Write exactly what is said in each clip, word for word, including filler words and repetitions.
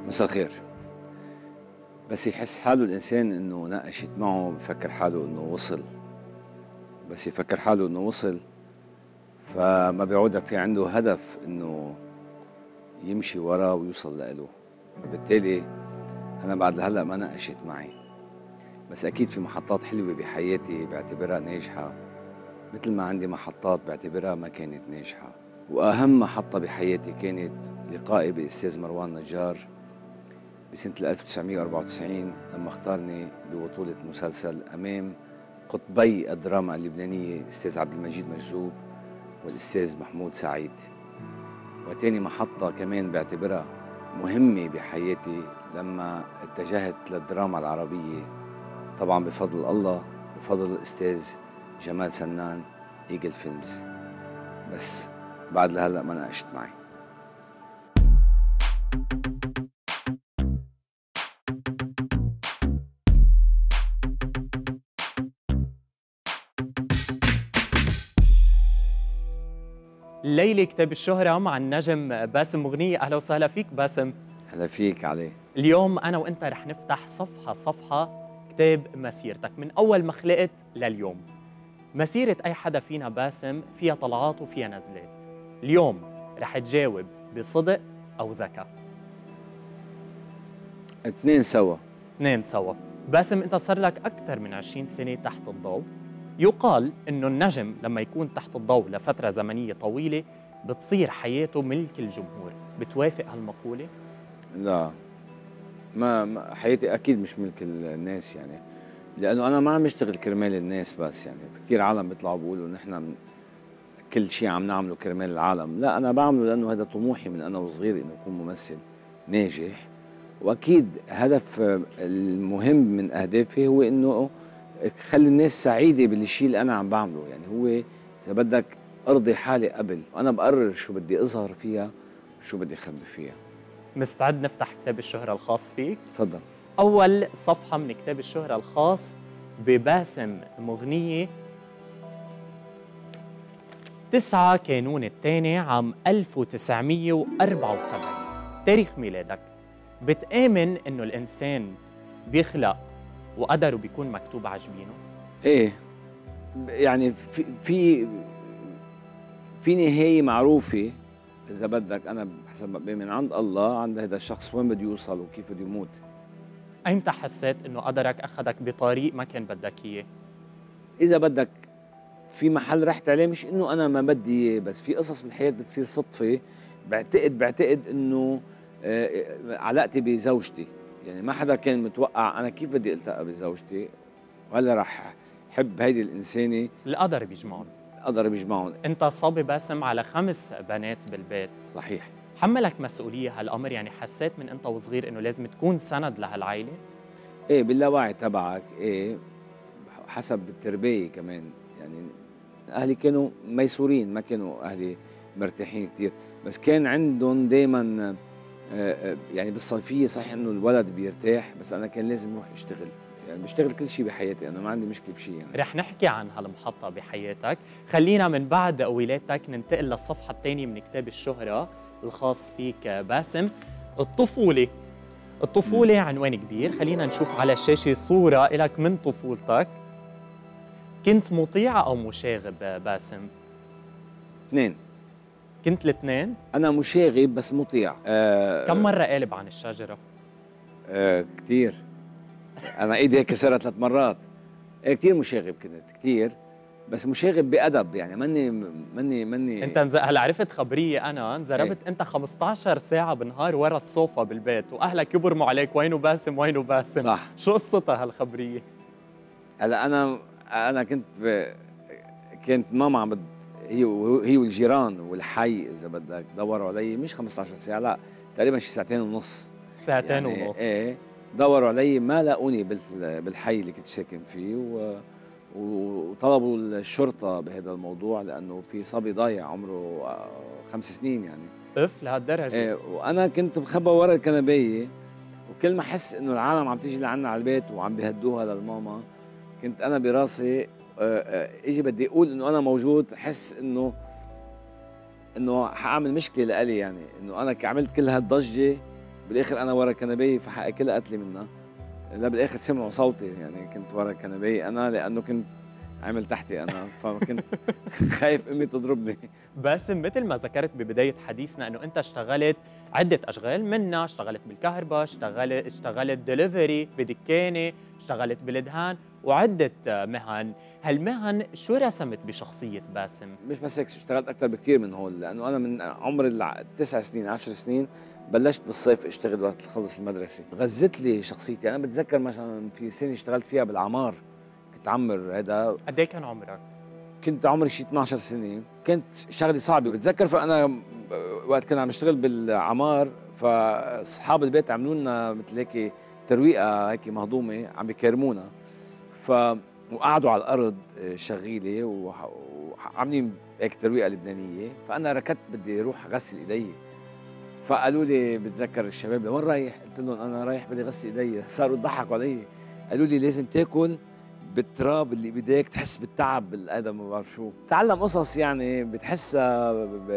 مساء الخير. بس يحس حاله الإنسان إنه ناقشت معه بفكر حاله إنه وصل، بس يفكر حاله إنه وصل فما بيعود في عنده هدف إنه يمشي وراه ويوصل لإله. فبالتالي أنا بعد لهلا ما ناقشت معي، بس أكيد في محطات حلوة بحياتي بعتبرها ناجحة، مثل ما عندي محطات بعتبرها ما كانت ناجحة. وأهم محطة بحياتي كانت لقائي بالأستاذ مروان نجار بسنة ألف وتسعمئة وأربعة وتسعين لما اختارني ببطولة مسلسل أمام قطبي الدراما اللبنانية الأستاذ عبد المجيد مجذوب والأستاذ محمود سعيد. وتاني محطة كمان بعتبرها مهمة بحياتي لما اتجهت للدراما العربية، طبعا بفضل الله وفضل الأستاذ جمال سنان إيجل فيلمز. بس بعد لهلأ ما ناقشت معي. الليلة كتاب الشهرة مع النجم باسم مغنية. أهلا وسهلا فيك باسم. أهلا فيك علي. اليوم أنا وأنت رح نفتح صفحة صفحة كتاب مسيرتك من أول ما خلقت لليوم. مسيرة أي حدا فينا باسم فيها طلعات وفيها نزلات. اليوم رح تجاوب بصدق أو ذكاء. اثنين سوا. اثنين سوا. باسم، أنت صار لك أكثر من عشرين سنة تحت الضوء. يقال إنه النجم لما يكون تحت الضوء لفترة زمنية طويلة بتصير حياته ملك الجمهور. بتوافق هالمقولة؟ لا، ما, ما حياتي أكيد مش ملك الناس، يعني لأنه أنا ما عم بشتغل كرمال الناس بس. يعني في كثير عالم بيطلعوا بيقولوا نحن كل شيء عم نعمله كرمال العالم. لا، أنا بعمله لأنه هذا طموحي من أنا وصغير إنه أكون ممثل ناجح. وأكيد هدف المهم من أهدافي هو إنه خلي الناس سعيدة بالشيء اللي أنا عم بعمله. يعني هو إذا بدك أرضي حالي قبل، وأنا بقرر شو بدي أظهر فيها وشو بدي أخبي فيها. مستعد نفتح كتاب الشهرة الخاص فيك؟ تفضل. أول صفحة من كتاب الشهرة الخاص بباسم مغنية. تسعة كانون الثاني عام ألف وتسعمئة وأربعة وسبعين تاريخ ميلادك. بتآمن إنه الإنسان بيخلق وقدره بيكون مكتوب على جبينه؟ ايه، يعني في في في نهايه معروفه اذا بدك. انا حسب ما بامن عند الله عند هذا الشخص وين بده يوصل وكيف بده يموت. ايمتى حسيت انه قدرك اخذك بطريق ما كان بدك اياه؟ اذا بدك في محل رحت عليه، مش انه انا ما بدي اياه، بس في قصص بالحياه بتصير صدفه. بعتقد بعتقد انه علاقتي بزوجتي، يعني ما حدا كان متوقع انا كيف بدي التقى بزوجتي، وهلا رح حب هيدي الانسانه. القدر بيجمعهم. القدر بيجمعهم. انت صبي باسم على خمس بنات بالبيت. صحيح. حملك مسؤوليه هالامر؟ يعني حسيت من انت وصغير انه لازم تكون سند لهالعائله؟ ايه، باللاوعي تبعك. ايه، حسب التربيه كمان. يعني اهلي كانوا ميسورين، ما كانوا اهلي مرتاحين كثير، بس كان عندهم دائما يعني بالصيفيه صحيح انه الولد بيرتاح، بس انا كان لازم اروح اشتغل. يعني بشتغل كل شيء بحياتي، انا ما عندي مشكله بشيء. يعني رح نحكي عن هالمحطه بحياتك. خلينا من بعد ولادتك ننتقل للصفحه الثانيه من كتاب الشهره الخاص فيك باسم. الطفوله. الطفوله م. عنوان كبير. خلينا نشوف على الشاشه صوره لك من طفولتك. كنت مطيع او مشاغب باسم؟ اثنين. كنت الاثنين؟ انا مشاغب بس مطيع. آه كم مره قالب عن الشجره؟ آه كثير. انا ايدي هيك كسرت ثلاث مرات. إيه، كثير مشاغب كنت، كثير، بس مشاغب بأدب. يعني ماني ماني ماني انت انز... هلا عرفت خبريه انا انزربت. ايه؟ انت خمسطعش ساعه بالنهار ورا الصوفة بالبيت واهلك يبرموا عليك وينه باسم وينه باسم. صح. شو قصتها هالخبريه؟ هلا انا انا كنت ب... كانت ماما عم بد... هي هي والجيران والحي اذا بدك دوروا علي، مش خمسطعش ساعه، لا تقريبا شي ساعتين ونص. ساعتين يعني ونص. ايه، دوروا علي ما لاقوني بال... بالحي اللي كنت ساكن فيه، و... وطلبوا الشرطه بهذا الموضوع لانه في صبي ضايع عمره خمس سنين. يعني اف لهالدرجه. ايه، وانا كنت بخبى ورا الكنبيه، وكل ما احس انه العالم عم تيجي لعنا على البيت وعم بيهدوها للماما، كنت انا براسي اجي بدي اقول انه انا موجود، احس انه انه حاعمل مشكله لإلي. يعني انه انا عملت كل هالضجه بالاخر انا ورا الكنبايه فحقي كلها قتلي منها. لا بالاخر سمعوا صوتي، يعني كنت ورا الكنبايه انا لانه كنت عامل تحتي انا، فكنت خايف امي تضربني. باسم، مثل ما ذكرت ببداية حديثنا انه انت اشتغلت عدة اشغال، منها اشتغلت بالكهرباء، اشتغلت اشتغلت دليفري بدكانة، اشتغلت بالدهان وعدة مهن. هالمهن شو رسمت بشخصية باسم؟ مش بس هيك، اشتغلت اكثر بكثير من هول، لانه انا من عمر التسع سنين عشر سنين بلشت بالصيف اشتغل وقت خلص المدرسه، غزت لي شخصيتي. انا بتذكر مثلا في سنه اشتغلت فيها بالعمار، كنت عمر هذا. قد ايه كان عمرك؟ كنت عمري شي اثنعش سنه، كانت شغلي صعبه. بتذكر فانا وقت كنا عم نشتغل بالعمار، فاصحاب البيت عملوا لنا مثل هيك ترويقه هيك مهضومه عم بيكرمونا، ف وقعدوا على الارض شغيله وعاملين هيك ترويقه لبنانيه. فانا ركضت بدي اروح اغسل ايدي، فقالوا لي بتذكر الشباب لوين رايح؟ قلت لهم انا رايح بدي اغسل ايدي. صاروا يضحكوا علي، قالوا لي لازم تاكل بالتراب اللي بايديك، تحس بالتعب بالادم ما بعرف شو. تعلم قصص يعني بتحسها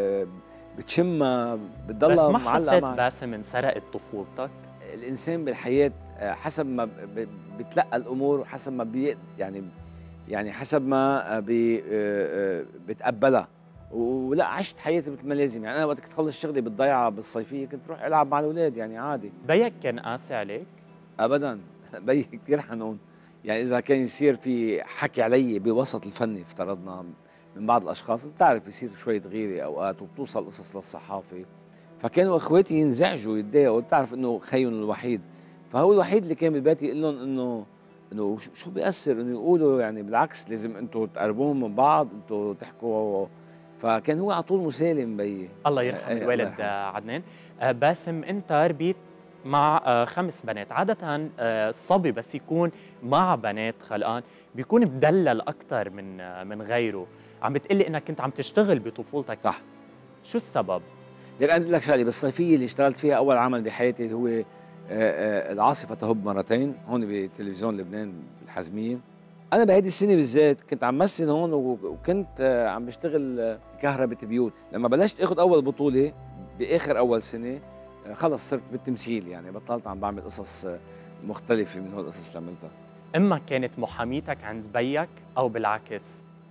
بتشمها بتضلها بس ما معلقه حسيت معك. باسم انسرقت طفولتك؟ الانسان بالحياه حسب ما بتلقى الامور وحسب ما بي يعني يعني حسب ما بي بتقبلها. ولا عشت حياتي مثل ما لازم. يعني انا وقت كنت اخلص شغلي بالضيعه بالصيفيه كنت روح العب مع الاولاد، يعني عادي. بيك كان قاسي عليك؟ ابدا. بي كثير حنون. يعني اذا كان يصير في حكي علي بوسط الفني افترضنا من بعض الاشخاص، انت بتعرف يصير شويه غيره اوقات وبتوصل قصص للصحافه، فكانوا اخواتي ينزعجوا يتضايقوا. بتعرف انه خيهم الوحيد، فهو الوحيد اللي كان بالبيت يقول لهم انه انه شو بيأثر انه يقولوا، يعني بالعكس لازم انتم تقربوهم من بعض، انتم تحكوا. فكان هو على طول مسالم بيي. الله يرحم ايه الوالد الله يرحمه. عدنان. باسم، انت ربيت مع خمس بنات. عادة الصبي بس يكون مع بنات خلقان بيكون مدلل أكثر من من غيره. عم بتقلي انك كنت عم تشتغل بطفولتك، صح. شو السبب؟ لك انا بدي لك شغله، بالصيفيه اللي اشتغلت فيها اول عمل بحياتي اللي هو العاصفه تهب مرتين هون بتلفزيون لبنان بالحزميه. انا بهيدي السنه بالذات كنت عم مثل هون وكنت عم بشتغل كهرباء بيوت. لما بلشت اخذ اول بطوله باخر اول سنه خلص صرت بالتمثيل، يعني بطلت عم بعمل قصص مختلفه من هول القصص اللي عملتها. امك كانت محاميتك عند بيك او بالعكس؟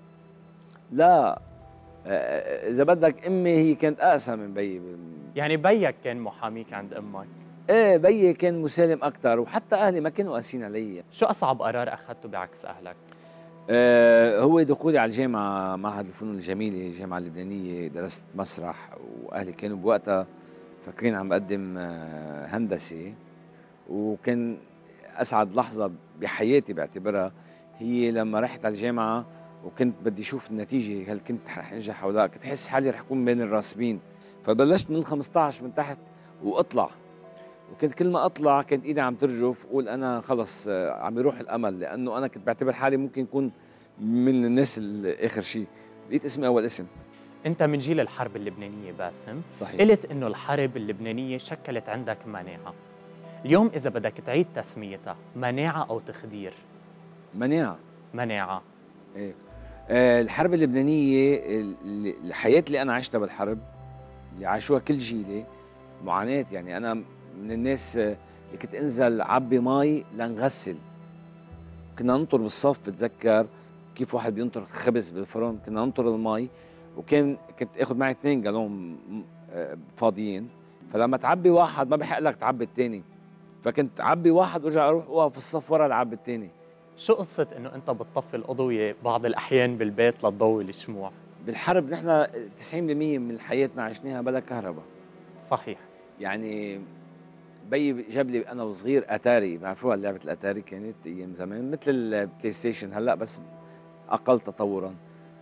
لا، اذا بدك امي هي كانت اقسى من بيي. يعني بيك كان محاميك عند امك؟ ايه بيي كان مسالم اكثر، وحتى اهلي ما كانوا قاسيين علي. شو اصعب قرار اخذته بعكس اهلك؟ أه هو دخولي على الجامعه، معهد الفنون الجميله، الجامعه اللبنانيه. درست مسرح واهلي كانوا بوقتها فاكرين عم بقدم هندسه. وكان اسعد لحظه بحياتي بعتبرها هي لما رحت على الجامعه وكنت بدي اشوف النتيجه، هل كنت رح انجح او لا. كنت احس حالي رح اكون بين الراسبين. فبلشت من ال خمسطعش من تحت واطلع، وكنت كل ما اطلع كانت ايدي عم ترجف، اقول انا خلص عم يروح الامل، لانه انا كنت بعتبر حالي ممكن يكون من الناس اللي اخر شيء. لقيت اسمي اول اسم. انت من جيل الحرب اللبنانيه باسم. صحيح. قلت انه الحرب اللبنانيه شكلت عندك مناعه. اليوم اذا بدك تعيد تسميتها، مناعه او تخدير؟ مناعه. مناعه. ايه. آه الحرب اللبنانيه، الحياه اللي انا عشتها بالحرب اللي عاشوها كل جيلي معاناه. يعني انا من الناس اللي كنت انزل عبي مي لنغسل. كنا ننطر بالصف، بتذكر كيف واحد بينطر خبز بالفرن، كنا ننطر المي، وكان كنت اخذ معي اثنين جالون فاضيين، فلما تعبي واحد ما بحق لك تعبي الثاني، فكنت عبي واحد وارجع اروح اوقف في الصف ورا لعبي الثاني. شو قصه انه انت بتطفي الاضويه بعض الاحيان بالبيت لتضوي الشموع؟ بالحرب نحن تسعين بالمية من حياتنا عشناها بلا كهرباء. صحيح. يعني بيي جاب لي انا وصغير اتاري، بعرفوها لعبه الاتاري، كانت ايام زمان مثل البلاي ستيشن هلا بس اقل تطورا.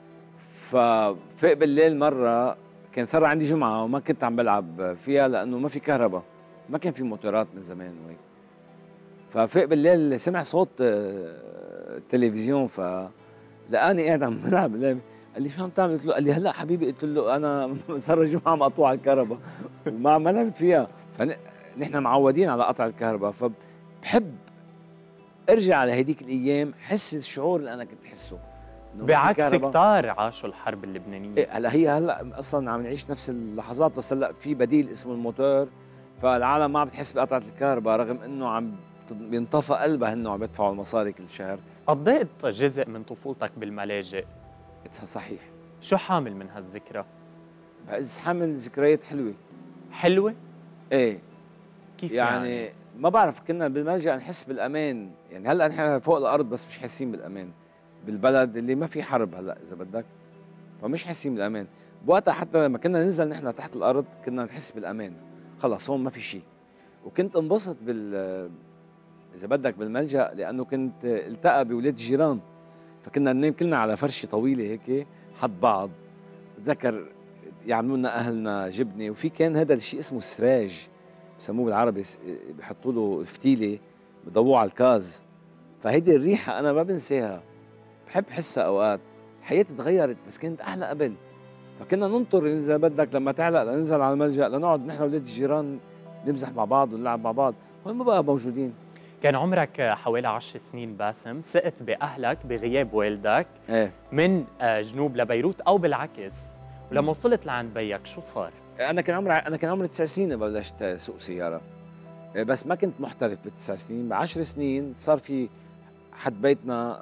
ففاق بالليل مره، كان صار عندي جمعه وما كنت عم بلعب فيها لانه ما في كهرباء، ما كان في موتورات من زمان وهيك. ففاق بالليل سمع صوت التلفزيون، فلقاني قاعد عم بلعب اللعبه. قال لي شو عم تعمل؟ قلت له، قال لي هلا حبيبي. قلت له انا صار الجمعه مقطوعه الكهرباء وما ما لعبت فيها. فنحن معودين على قطع الكهرباء، فبحب ارجع على هديك الايام، حس الشعور اللي انا كنت حسه. بعكس كتار عاشوا الحرب اللبنانيه. إيه هلا هي هلا اصلا عم نعيش نفس اللحظات، بس هلا في بديل اسمه الموتور، فالعالم ما عم بتحس بقطعه الكهرباء رغم انه عم بينطفى قلبها انه عم يدفعوا المصاري كل شهر. قضيت جزء من طفولتك بالملاجئ. صحيح. شو حامل من هالذكرى؟ بعز حامل ذكريات حلوه. حلوه؟ ايه. كيف يعني, يعني؟ ما بعرف، كنا بالملجأ نحس بالامان، يعني هلا نحن فوق الارض بس مش حاسين بالامان، بالبلد اللي ما في حرب هلا اذا بدك، فمش حاسين بالامان. بوقتها حتى لما كنا ننزل نحن تحت الارض كنا نحس بالامان، خلص هون ما في شيء. وكنت انبسط بال اذا بدك بالملجأ لانه كنت التقى باولاد الجيران، فكنا ننام كلنا على فرشه طويله هيك حد بعض. بتذكر يعملوا لنا اهلنا جبنه، وفي كان هذا الشيء اسمه السراج بسموه بالعربي، بحطوا له فتيله بضووه على الكاز، فهيدي الريحه انا ما بنساها، بحب حسها اوقات. حياتي تغيرت بس كانت احلى قبل. فكنا ننطر اذا بدك لما تعلق لننزل على الملجأ لنقعد نحن ولاد الجيران نمزح مع بعض ونلعب مع بعض، هون ما بقى موجودين. كان عمرك حوالي عشر سنين باسم، سقت باهلك بغياب والدك ايه من جنوب لبيروت او بالعكس، ولما وصلت لعند بيك شو صار؟ انا كان عمري انا كان عمري تسع سنين بلشت سوق سياره، بس ما كنت محترف بالتسع سنين. بعشر سنين صار في حد بيتنا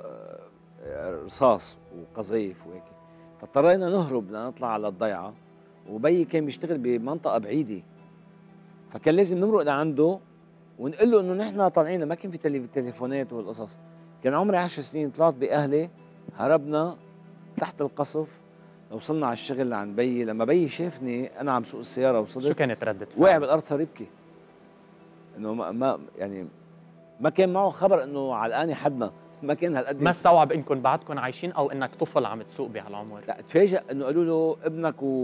رصاص وقذيف وهيك، فاضطرينا نهرب لنطلع على الضيعه، وبيي كان بيشتغل بمنطقه بعيده، فكان لازم نمرق لعنده ونقول له انه نحن طالعين. ما كان في تليفونات والقصص. كان عمري عشر سنين، طلعت باهلي، هربنا تحت القصف، وصلنا على الشغل عند بيي. لما بيي شافني انا عم سوق السياره وصلت، شو كانت ردة فعل؟ وقع بالارض صار يبكي، انه ما, ما يعني ما كان معه خبر انه علقاني حدنا، ما كان هالقد. ما استوعب انكم بعدكم عايشين او انك طفل عم تسوق بهالعمر؟ لا، تفاجئ انه قالوا له ابنك و...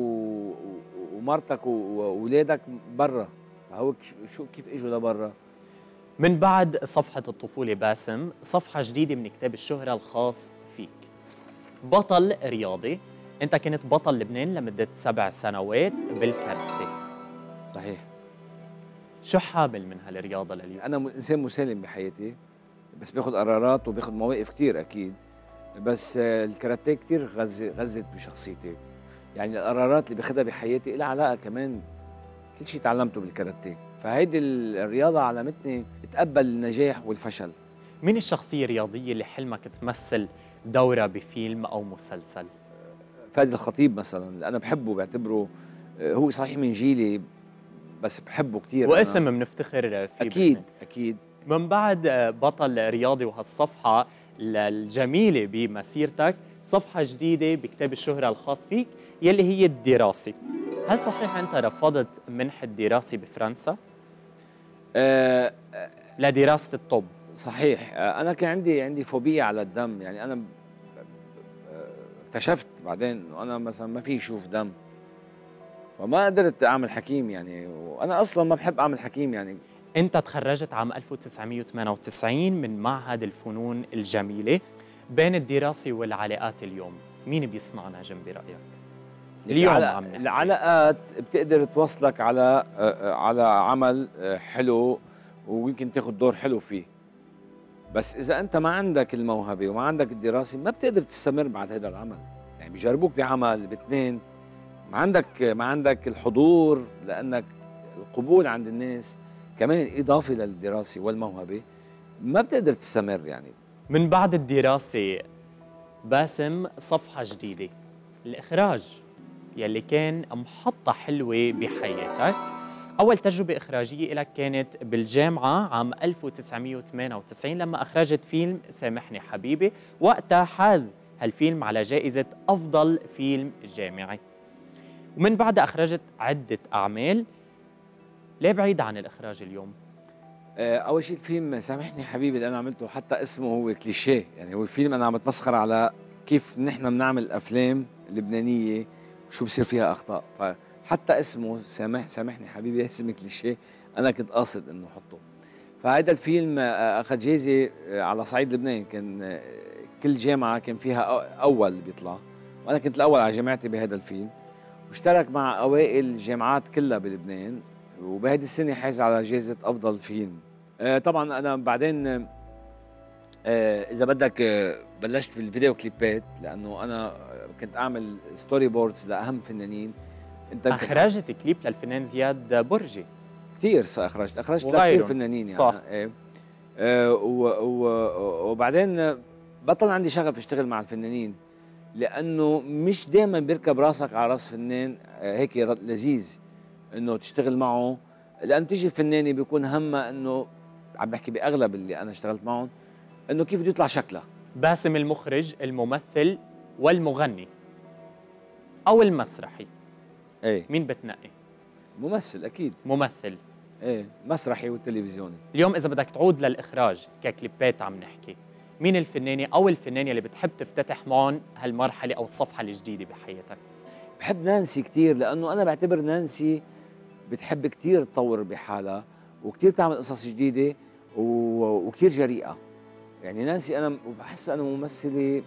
ومرتك واولادك برا. فهو شو كيف اجوا لبرا؟ من بعد صفحة الطفولة باسم، صفحة جديدة من كتاب الشهرة الخاص فيك. بطل رياضي، انت كنت بطل لبنان لمدة سبع سنوات بالكاراتيه. صحيح. شو حامل من هالرياضة لليوم؟ انا انسان مسالم بحياتي، بس باخذ قرارات وباخذ مواقف كثير اكيد، بس الكاراتيه كثير غز غزت بشخصيتي. يعني القرارات اللي باخذها بحياتي لها علاقه كمان، كل شيء تعلمته بالكاراتيه، فهيدي الرياضه علمتني اتقبل النجاح والفشل. مين الشخصية الرياضية اللي حلمك تمثل دورة بفيلم او مسلسل؟ فادي الخطيب مثلا، اللي انا بحبه، بعتبره هو صحيح من جيلي بس بحبه كثير، واسم بنفتخر فيه. اكيد بسنة. اكيد. من بعد بطل رياضي وهالصفحة الجميلة بمسيرتك، صفحة جديدة بكتاب الشهرة الخاص فيك يلي هي الدراسة. هل صحيح أنت رفضت منح الدراسة بفرنسا؟ أه لدراسة الطب. صحيح. أنا كان عندي عندي فوبيا على الدم، يعني أنا اكتشفت بعدين إنه أنا مثلا ما في شوف دم، وما قدرت أعمل حكيم يعني، وأنا أصلا ما بحب أعمل حكيم يعني. أنت تخرجت عام ألف وتسعمئة وثمانية وتسعين من معهد الفنون الجميلة. بين الدراسة والعلاقات اليوم مين بيصنع نجم برأيك؟ اليوم عم نحكي. العلاقات بتقدر توصلك على على عمل حلو ويمكن تاخذ دور حلو فيه، بس إذا أنت ما عندك الموهبة وما عندك الدراسة ما بتقدر تستمر بعد هذا العمل. يعني بيجربوك بعمل باثنين، ما عندك ما عندك الحضور، لأنك القبول عند الناس كمان إضافة للدراسة والموهبة، ما بتقدر تستمر يعني. من بعد الدراسة باسم، صفحة جديدة، الإخراج يلي كان محطة حلوة بحياتك. أول تجربة إخراجية لك كانت بالجامعة عام ألف وتسعمئة وثمانية وتسعين لما أخرجت فيلم سامحني حبيبي. وقتها حاز هالفيلم على جائزة أفضل فيلم جامعي، ومن بعدها أخرجت عدة أعمال. ليه بعيد عن الإخراج اليوم؟ أول شيء الفيلم سامحني حبيبي اللي أنا عملته حتى اسمه هو كليشيه، يعني هو الفيلم أنا عم بتمسخر على كيف نحن بنعمل أفلام لبنانية وشو بصير فيها أخطاء، فحتى اسمه سامح سامحني حبيبي اسم كليشيه أنا كنت قاصد إنه أحطه. فهذا الفيلم أخذ جائزة على صعيد لبنان، كان كل جامعة كان فيها أول بيطلع، وأنا كنت الأول على جامعتي بهذا الفيلم، واشترك مع أوائل الجامعات كلها بلبنان، وبهذه السنة حاز على جائزة أفضل فيلم. آه طبعا أنا بعدين آه إذا بدك آه بلشت بالفيديو كليبات، لأنه أنا كنت أعمل ستوري بوردز لأهم فنانين. أنت أخرجت كليب للفنان زياد برجي. كثير اخرجت اخرجت كثير وغيرهم. فنانين يعني صح. ايه آه و- و- وبعدين بطل عندي شغف اشتغل مع الفنانين، لانه مش دائما بيركب راسك على راس فنان آه هيك ر- لذيذ انه تشتغل معه، لانه تيجي الفنانه بيكون همها انه، عم بحكي باغلب اللي انا اشتغلت معهم، انه كيف بده يطلع شكلها. باسم المخرج، الممثل والمغني او المسرحي، ايه مين بتنقي؟ ممثل اكيد. ممثل. ايه مسرحي والتلفزيوني. اليوم اذا بدك تعود للاخراج ككليبات عم نحكي، مين الفنانه او الفنانه اللي بتحب تفتتح معهم هالمرحله او الصفحه الجديده بحياتك؟ بحب نانسي كثير، لانه انا بعتبر نانسي بتحب كثير تطور بحالها وكثير تعمل قصص جديده و- وكثير جريئه. يعني نانسي انا بحس انا ممثله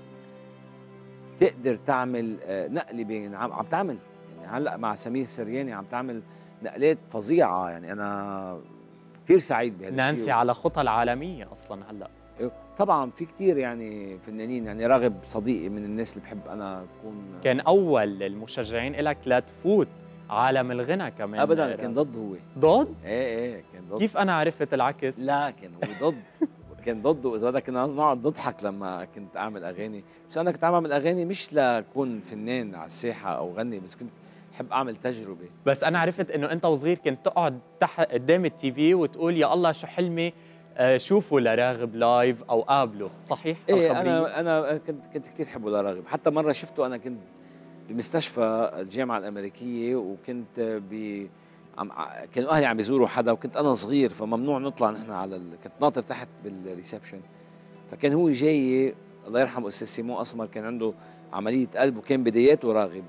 تقدر تعمل آه، نقله بين عم, عم تعمل، يعني هلا مع سمير سرياني عم تعمل نقلات فظيعه، يعني انا كثير سعيد بهذا الشيء. نانسي على خطى العالميه اصلا هلا. طبعا في كثير يعني فنانين، يعني راغب صديقي من الناس اللي بحب انا اكون. كان اول المشجعين لك لتفوت عالم الغنى كمان. ابدا كان ضد هو. ضد؟ ايه ايه كان ضد. كيف انا عرفت العكس؟ لا كان هو ضد. كان ضده، واذا بدك كنا نقعد نضحك لما كنت اعمل اغاني، بس انا كنت اعمل اغاني مش لكون فنان على الساحه او غني، بس كنت بحب اعمل تجربه. بس انا عرفت انه انت وصغير كنت تقعد تحت قدام التي في وتقول يا الله شو حلمي آه، شوفوا لراغب لايف او قابله، صحيح؟ ايه انا انا كنت كنت كثير حبه لراغب، حتى مره شفته انا كنت بمستشفى الجامعه الامريكيه، وكنت ب عم كانوا اهلي عم بيزوروا حدا، وكنت انا صغير فممنوع نطلع نحن على ال... كنت ناطر تحت بالريسبشن، فكان هو جاي الله يرحمه استاذ سيمون اسمر، كان عنده عمليه قلب وكان بداياته راغب،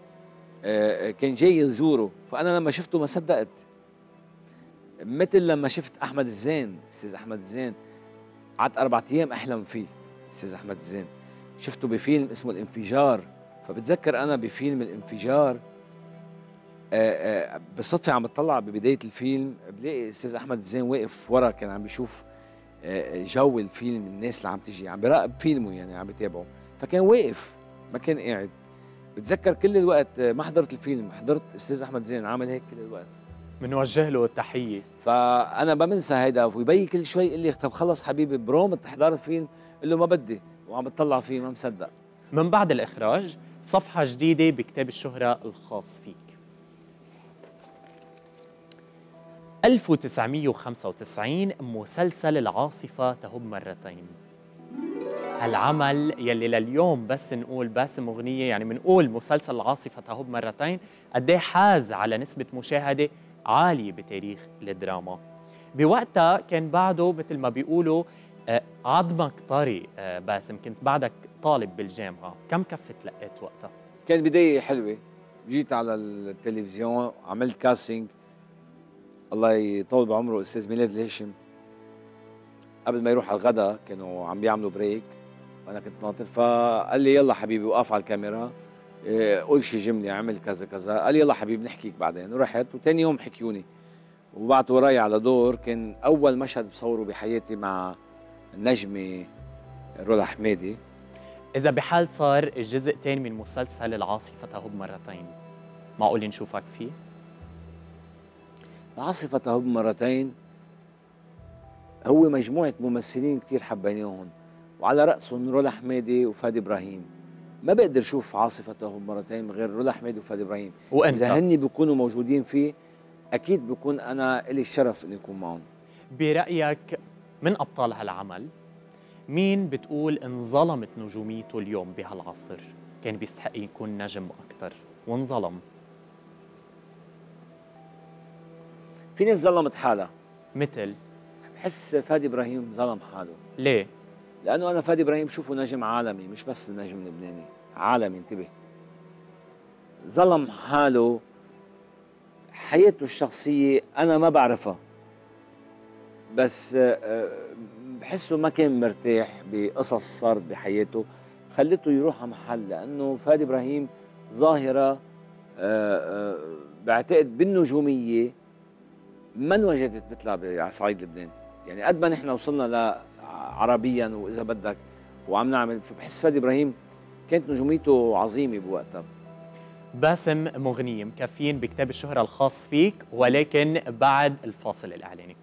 آه كان جاي يزوره، فانا لما شفته ما صدقت، مثل لما شفت احمد الزين، استاذ احمد الزين قعدت اربع ايام احلم فيه. استاذ احمد الزين شفته بفيلم اسمه الانفجار، فبتذكر انا بفيلم الانفجار آآ آآ بالصدفه عم بتطلع ببدايه الفيلم بلاقي استاذ احمد الزين واقف ورا، كان عم بيشوف جو الفيلم، الناس اللي عم تجي عم بيراقب فيلمه، يعني عم بيتابعه، فكان واقف ما كان قاعد. بتذكر كل الوقت ما حضرت الفيلم، حضرت استاذ احمد زين عامل هيك كل الوقت. بنوجه له التحيه. فانا ما بنسى هيدا، ويبي كل شوي يقول لي طب خلص حبيبي بروم تحضر الفيلم، قل له ما بدي، وعم بتطلع فيه ما مصدق. من بعد الاخراج صفحه جديده بكتاب الشهره الخاص فيك. ألف وتسعمئة وخمسة وتسعين مسلسل العاصفه تهب مرتين. هالعمل يلي لليوم بس نقول باسم اغنيه، يعني بنقول مسلسل العاصفه تهب مرتين قد ايه حاز على نسبه مشاهده عاليه بتاريخ الدراما. بوقتها كان بعده مثل ما بيقولوا آه، عظمك طري. آه، باسم كنت بعدك طالب بالجامعه، كم كفه لقيت وقتها؟ كان بدايه حلوه، جيت على التلفزيون عملت كاستنج، الله يطول بعمره استاذ ميلاد الهاشم، قبل ما يروح على الغداء كانوا عم بيعملوا بريك وانا كنت ناطر، فقال لي يلا حبيبي وقف على الكاميرا قول شي جمله، عمل كذا كذا، قال لي يلا حبيبي بنحكيك بعدين، ورحت وثاني يوم حكيوني وبعتوا وراي على دور، كان اول مشهد بصوره بحياتي مع النجمه رولا حمادي. اذا بحال صار الجزء الثاني من مسلسل العاصفه تهب مرتين، معقول نشوفك فيه؟ العاصفه تهب مرتين هو مجموعه ممثلين كثير حبيناهم، وعلى راسهم رولا حمادي وفادي ابراهيم. ما بقدر اشوف عاصفه تهب مرتين من غير رولا حمادي وفادي ابراهيم، وانت اذا هني بيكونوا موجودين فيه اكيد بكون انا الي الشرف اني اكون معهم. برايك من ابطال هالعمل مين بتقول انظلمت نجوميته اليوم بهالعصر؟ كان بيستحق يكون نجم اكثر وانظلم. في ناس ظلمت حالها، مثل بحس فادي ابراهيم ظلم حاله. ليه؟ لانه انا فادي ابراهيم بشوفه نجم عالمي، مش بس نجم لبناني، عالمي، انتبه. ظلم حاله، حياته الشخصيه انا ما بعرفها، بس بحسه ما كان مرتاح بقصص صارت بحياته خلته يروح على محل، لانه فادي ابراهيم ظاهره بعتقد بالنجوميه ما انوجدت مثلها على صعيد لبنان، يعني قد ما نحن وصلنا ل عربيا واذا بدك وعم نعمل، فبحس فادي ابراهيم كانت نجوميته عظيمه بوقتها. باسم مغنية مكفين بكتاب الشهرة الخاص فيك، ولكن بعد الفاصل الإعلاني.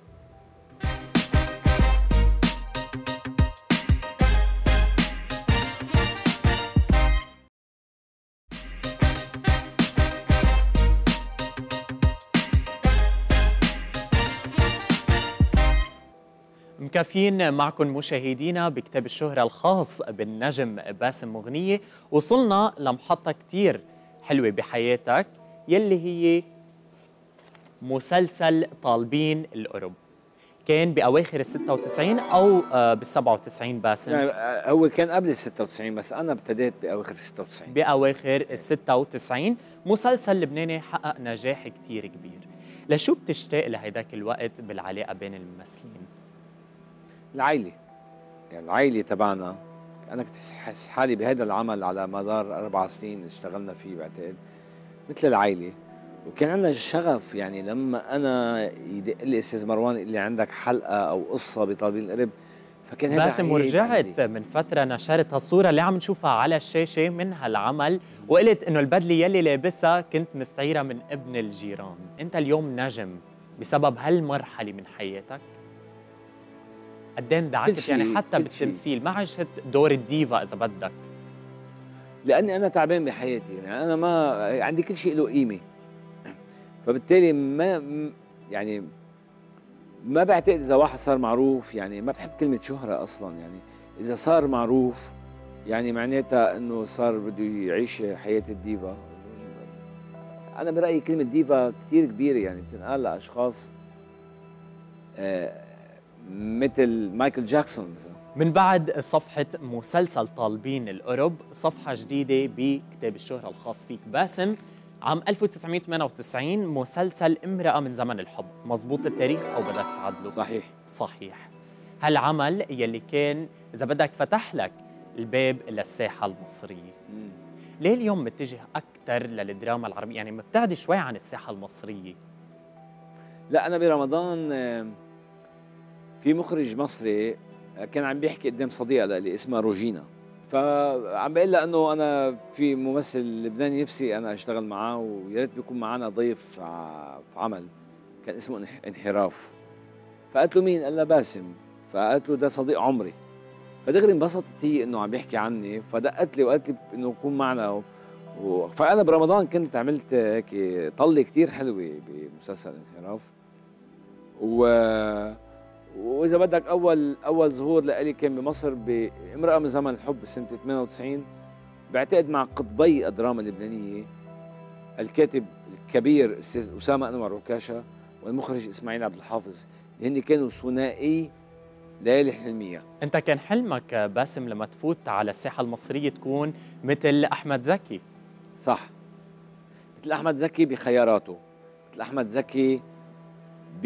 مكافيين معكم مشاهدينا بكتاب الشهرة الخاص بالنجم باسم مغنية. وصلنا لمحطة كتير حلوة بحياتك يلي هي مسلسل طالبين القرب. كان بأواخر ال ستة وتسعين أو بال سبعة وتسعين باسم؟ يعني هو كان قبل ال ستة وتسعين بس أنا ابتديت بأواخر ال ستة وتسعين. بأواخر ال ستة وتسعين. مسلسل لبناني حقق نجاح كتير كبير. لشو بتشتاق لهيداك الوقت بالعلاقة بين الممثلين؟ العائلة، يعني العائلة تبعنا. أنا كنت أحس حالي بهذا العمل على مدار أربع سنين اشتغلنا فيه بعتقد مثل العائلة، وكان عندنا شغف. يعني لما أنا يدق لي أستاذ مروان اللي عندك حلقة أو قصة بطالبين القرب، فكان هذا باسم ورجعت من فترة نشرت هالصورة اللي عم نشوفها على الشاشة من هالعمل، وقلت إنه البدلة يلي لابسها كنت مستعيرة من ابن الجيران. أنت اليوم نجم بسبب هالمرحلة من حياتك. قد ايه اندعكت يعني حتى بالتمثيل، ما عشت دور الديفا اذا بدك؟ لاني انا تعبان بحياتي، يعني انا ما عندي كل شيء له قيمه، فبالتالي ما يعني ما بعتقد اذا واحد صار معروف. يعني ما بحب كلمه شهره اصلا، يعني اذا صار معروف يعني معناتها انه صار بده يعيش حياه الديفا. انا برايي كلمه ديفا كثير كبيره، يعني بتنقال لاشخاص آه مثل مايكل جاكسون. من بعد صفحة مسلسل طالبين القرب، صفحة جديدة بكتاب الشهرة الخاص فيك باسم. عام ألف وتسعمية وثمانية وتسعين مسلسل امرأة من زمن الحب. مزبوط التاريخ أو بدك تعدله؟ صحيح صحيح. هالعمل يلي كان إذا بدك فتح لك الباب للساحة المصرية. مم. ليه اليوم متجه أكثر للدراما العربية؟ يعني مبتعد شوي عن الساحة المصرية. لا أنا برمضان في مخرج مصري كان عم بيحكي قدام صديقة لي اسمها روجينا، فعم بقول لها انه انا في ممثل لبناني نفسي انا اشتغل معاه ويا ريت بيكون معنا ضيف في عمل، كان اسمه انحراف. فقالت له مين؟ قال لها باسم. فقالت له ده صديق عمري. فدغري انبسطت هي انه عم بيحكي عني، فدقت لي وقالت لي انه يكون معنا و... و... فانا برمضان كنت عملت هيك طله كثير حلوه بمسلسل انحراف. و واذا بدك اول اول ظهور لإلي كان بمصر بامرأة من زمن الحب سنه ثمانية وتسعين، بعتقد مع قطبي الدراما اللبنانيه، الكاتب الكبير الاستاذ اسامه انور عكاشه والمخرج اسماعيل عبد الحافظ، اللي هن كانوا ثنائي ليالي حلميه. انت كان حلمك باسم لما تفوت على الساحه المصريه تكون مثل احمد زكي؟ صح، مثل احمد زكي بخياراته، مثل احمد زكي ب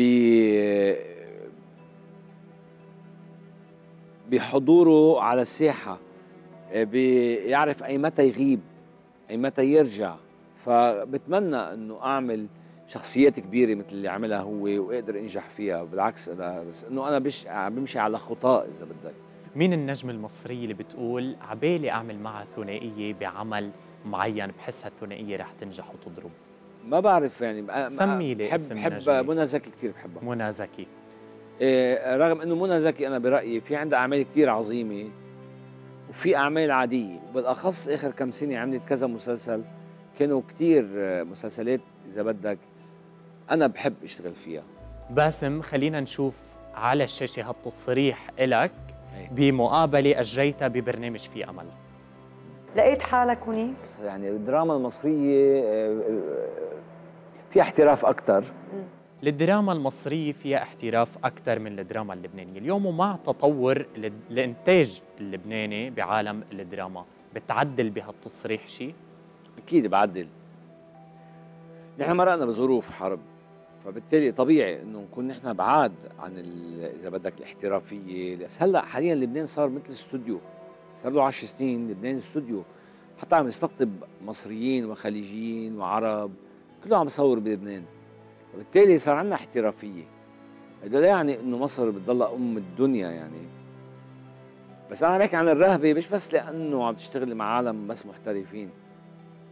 بحضوره على الساحة، بيعرف أي متى يغيب أي متى يرجع. فبتمنى أنه أعمل شخصيات كبيرة مثل اللي عملها هو وأقدر أنجح فيها. بالعكس أنا بس أنه أنا بش بمشي على خطاه إذا بدك. مين النجم المصري اللي بتقول عبالي أعمل معها ثنائية بعمل معين بحس هالثنائية رح تنجح وتضرب؟ ما بعرف يعني. سمي لي بحب اسم بحب منى زكي كثير بحبها. منى زكي. إيه رغم انه منى زكي انا برايي في عندها اعمال كثير عظيمه وفي اعمال عاديه، بالاخص اخر كم سنه عملت كذا مسلسل كانوا كثير مسلسلات اذا بدك انا بحب اشتغل فيها. باسم خلينا نشوف على الشاشه هالتصريح لك بمقابله اجريتها ببرنامج في امل. لقيت حالك هنيك؟ يعني الدراما المصريه فيها احتراف اكثر. الدراما المصرية فيها احتراف أكثر من الدراما اللبنانية اليوم، ومع تطور الإنتاج اللبناني بعالم الدراما بتعدل بهالتصريح شيء؟ أكيد بعدل. نحن مرقنا بظروف حرب، فبالتالي طبيعي إنه نكون نحن بعاد عن إذا بدك الاحترافية. بس هلا حاليا لبنان صار مثل استوديو، صار له عشر سنين لبنان استوديو، حتى عم يستقطب مصريين وخليجيين وعرب، كله عم يصور بلبنان. وبالتالي صار عندنا احترافيه. هذا لا يعني انه مصر بتضلها ام الدنيا يعني، بس انا بحكي عن الرهبه مش بس لانه عم تشتغل مع عالم بس محترفين،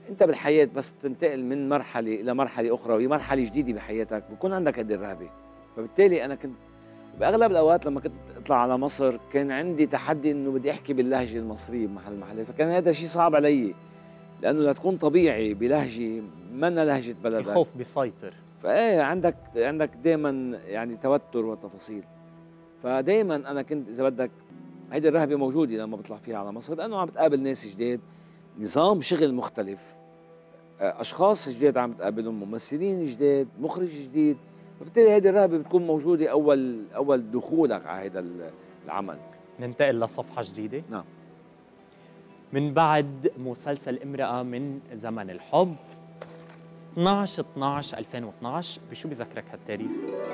انت بالحياه بس تنتقل من مرحله الى مرحله اخرى وهي مرحله جديده بحياتك بكون عندك هذه الرهبه. فبالتالي انا كنت باغلب الاوقات لما كنت اطلع على مصر كان عندي تحدي انه بدي احكي باللهجه المصريه بمحل محلات، فكان هذا شيء صعب علي لانه لتكون طبيعي بلهجه منا لهجه بلدك الخوف بيسيطر. فايه عندك عندك دائما يعني توتر وتفاصيل. فدائما انا كنت اذا بدك هيدي الرهبه موجوده لما بطلع فيها على مصر لانه عم بتقابل ناس جداد، نظام شغل مختلف، اشخاص جداد عم بتقابلهم، ممثلين جداد، مخرج جديد، فبالتالي هيدي الرهبه بتكون موجوده اول اول دخولك على هذا العمل. ننتقل لصفحه جديده. نعم. من بعد مسلسل امرأة من زمن الحب اثنعش اثنعش ألفين واثنعش، بشو بذكرك هالتاريخ؟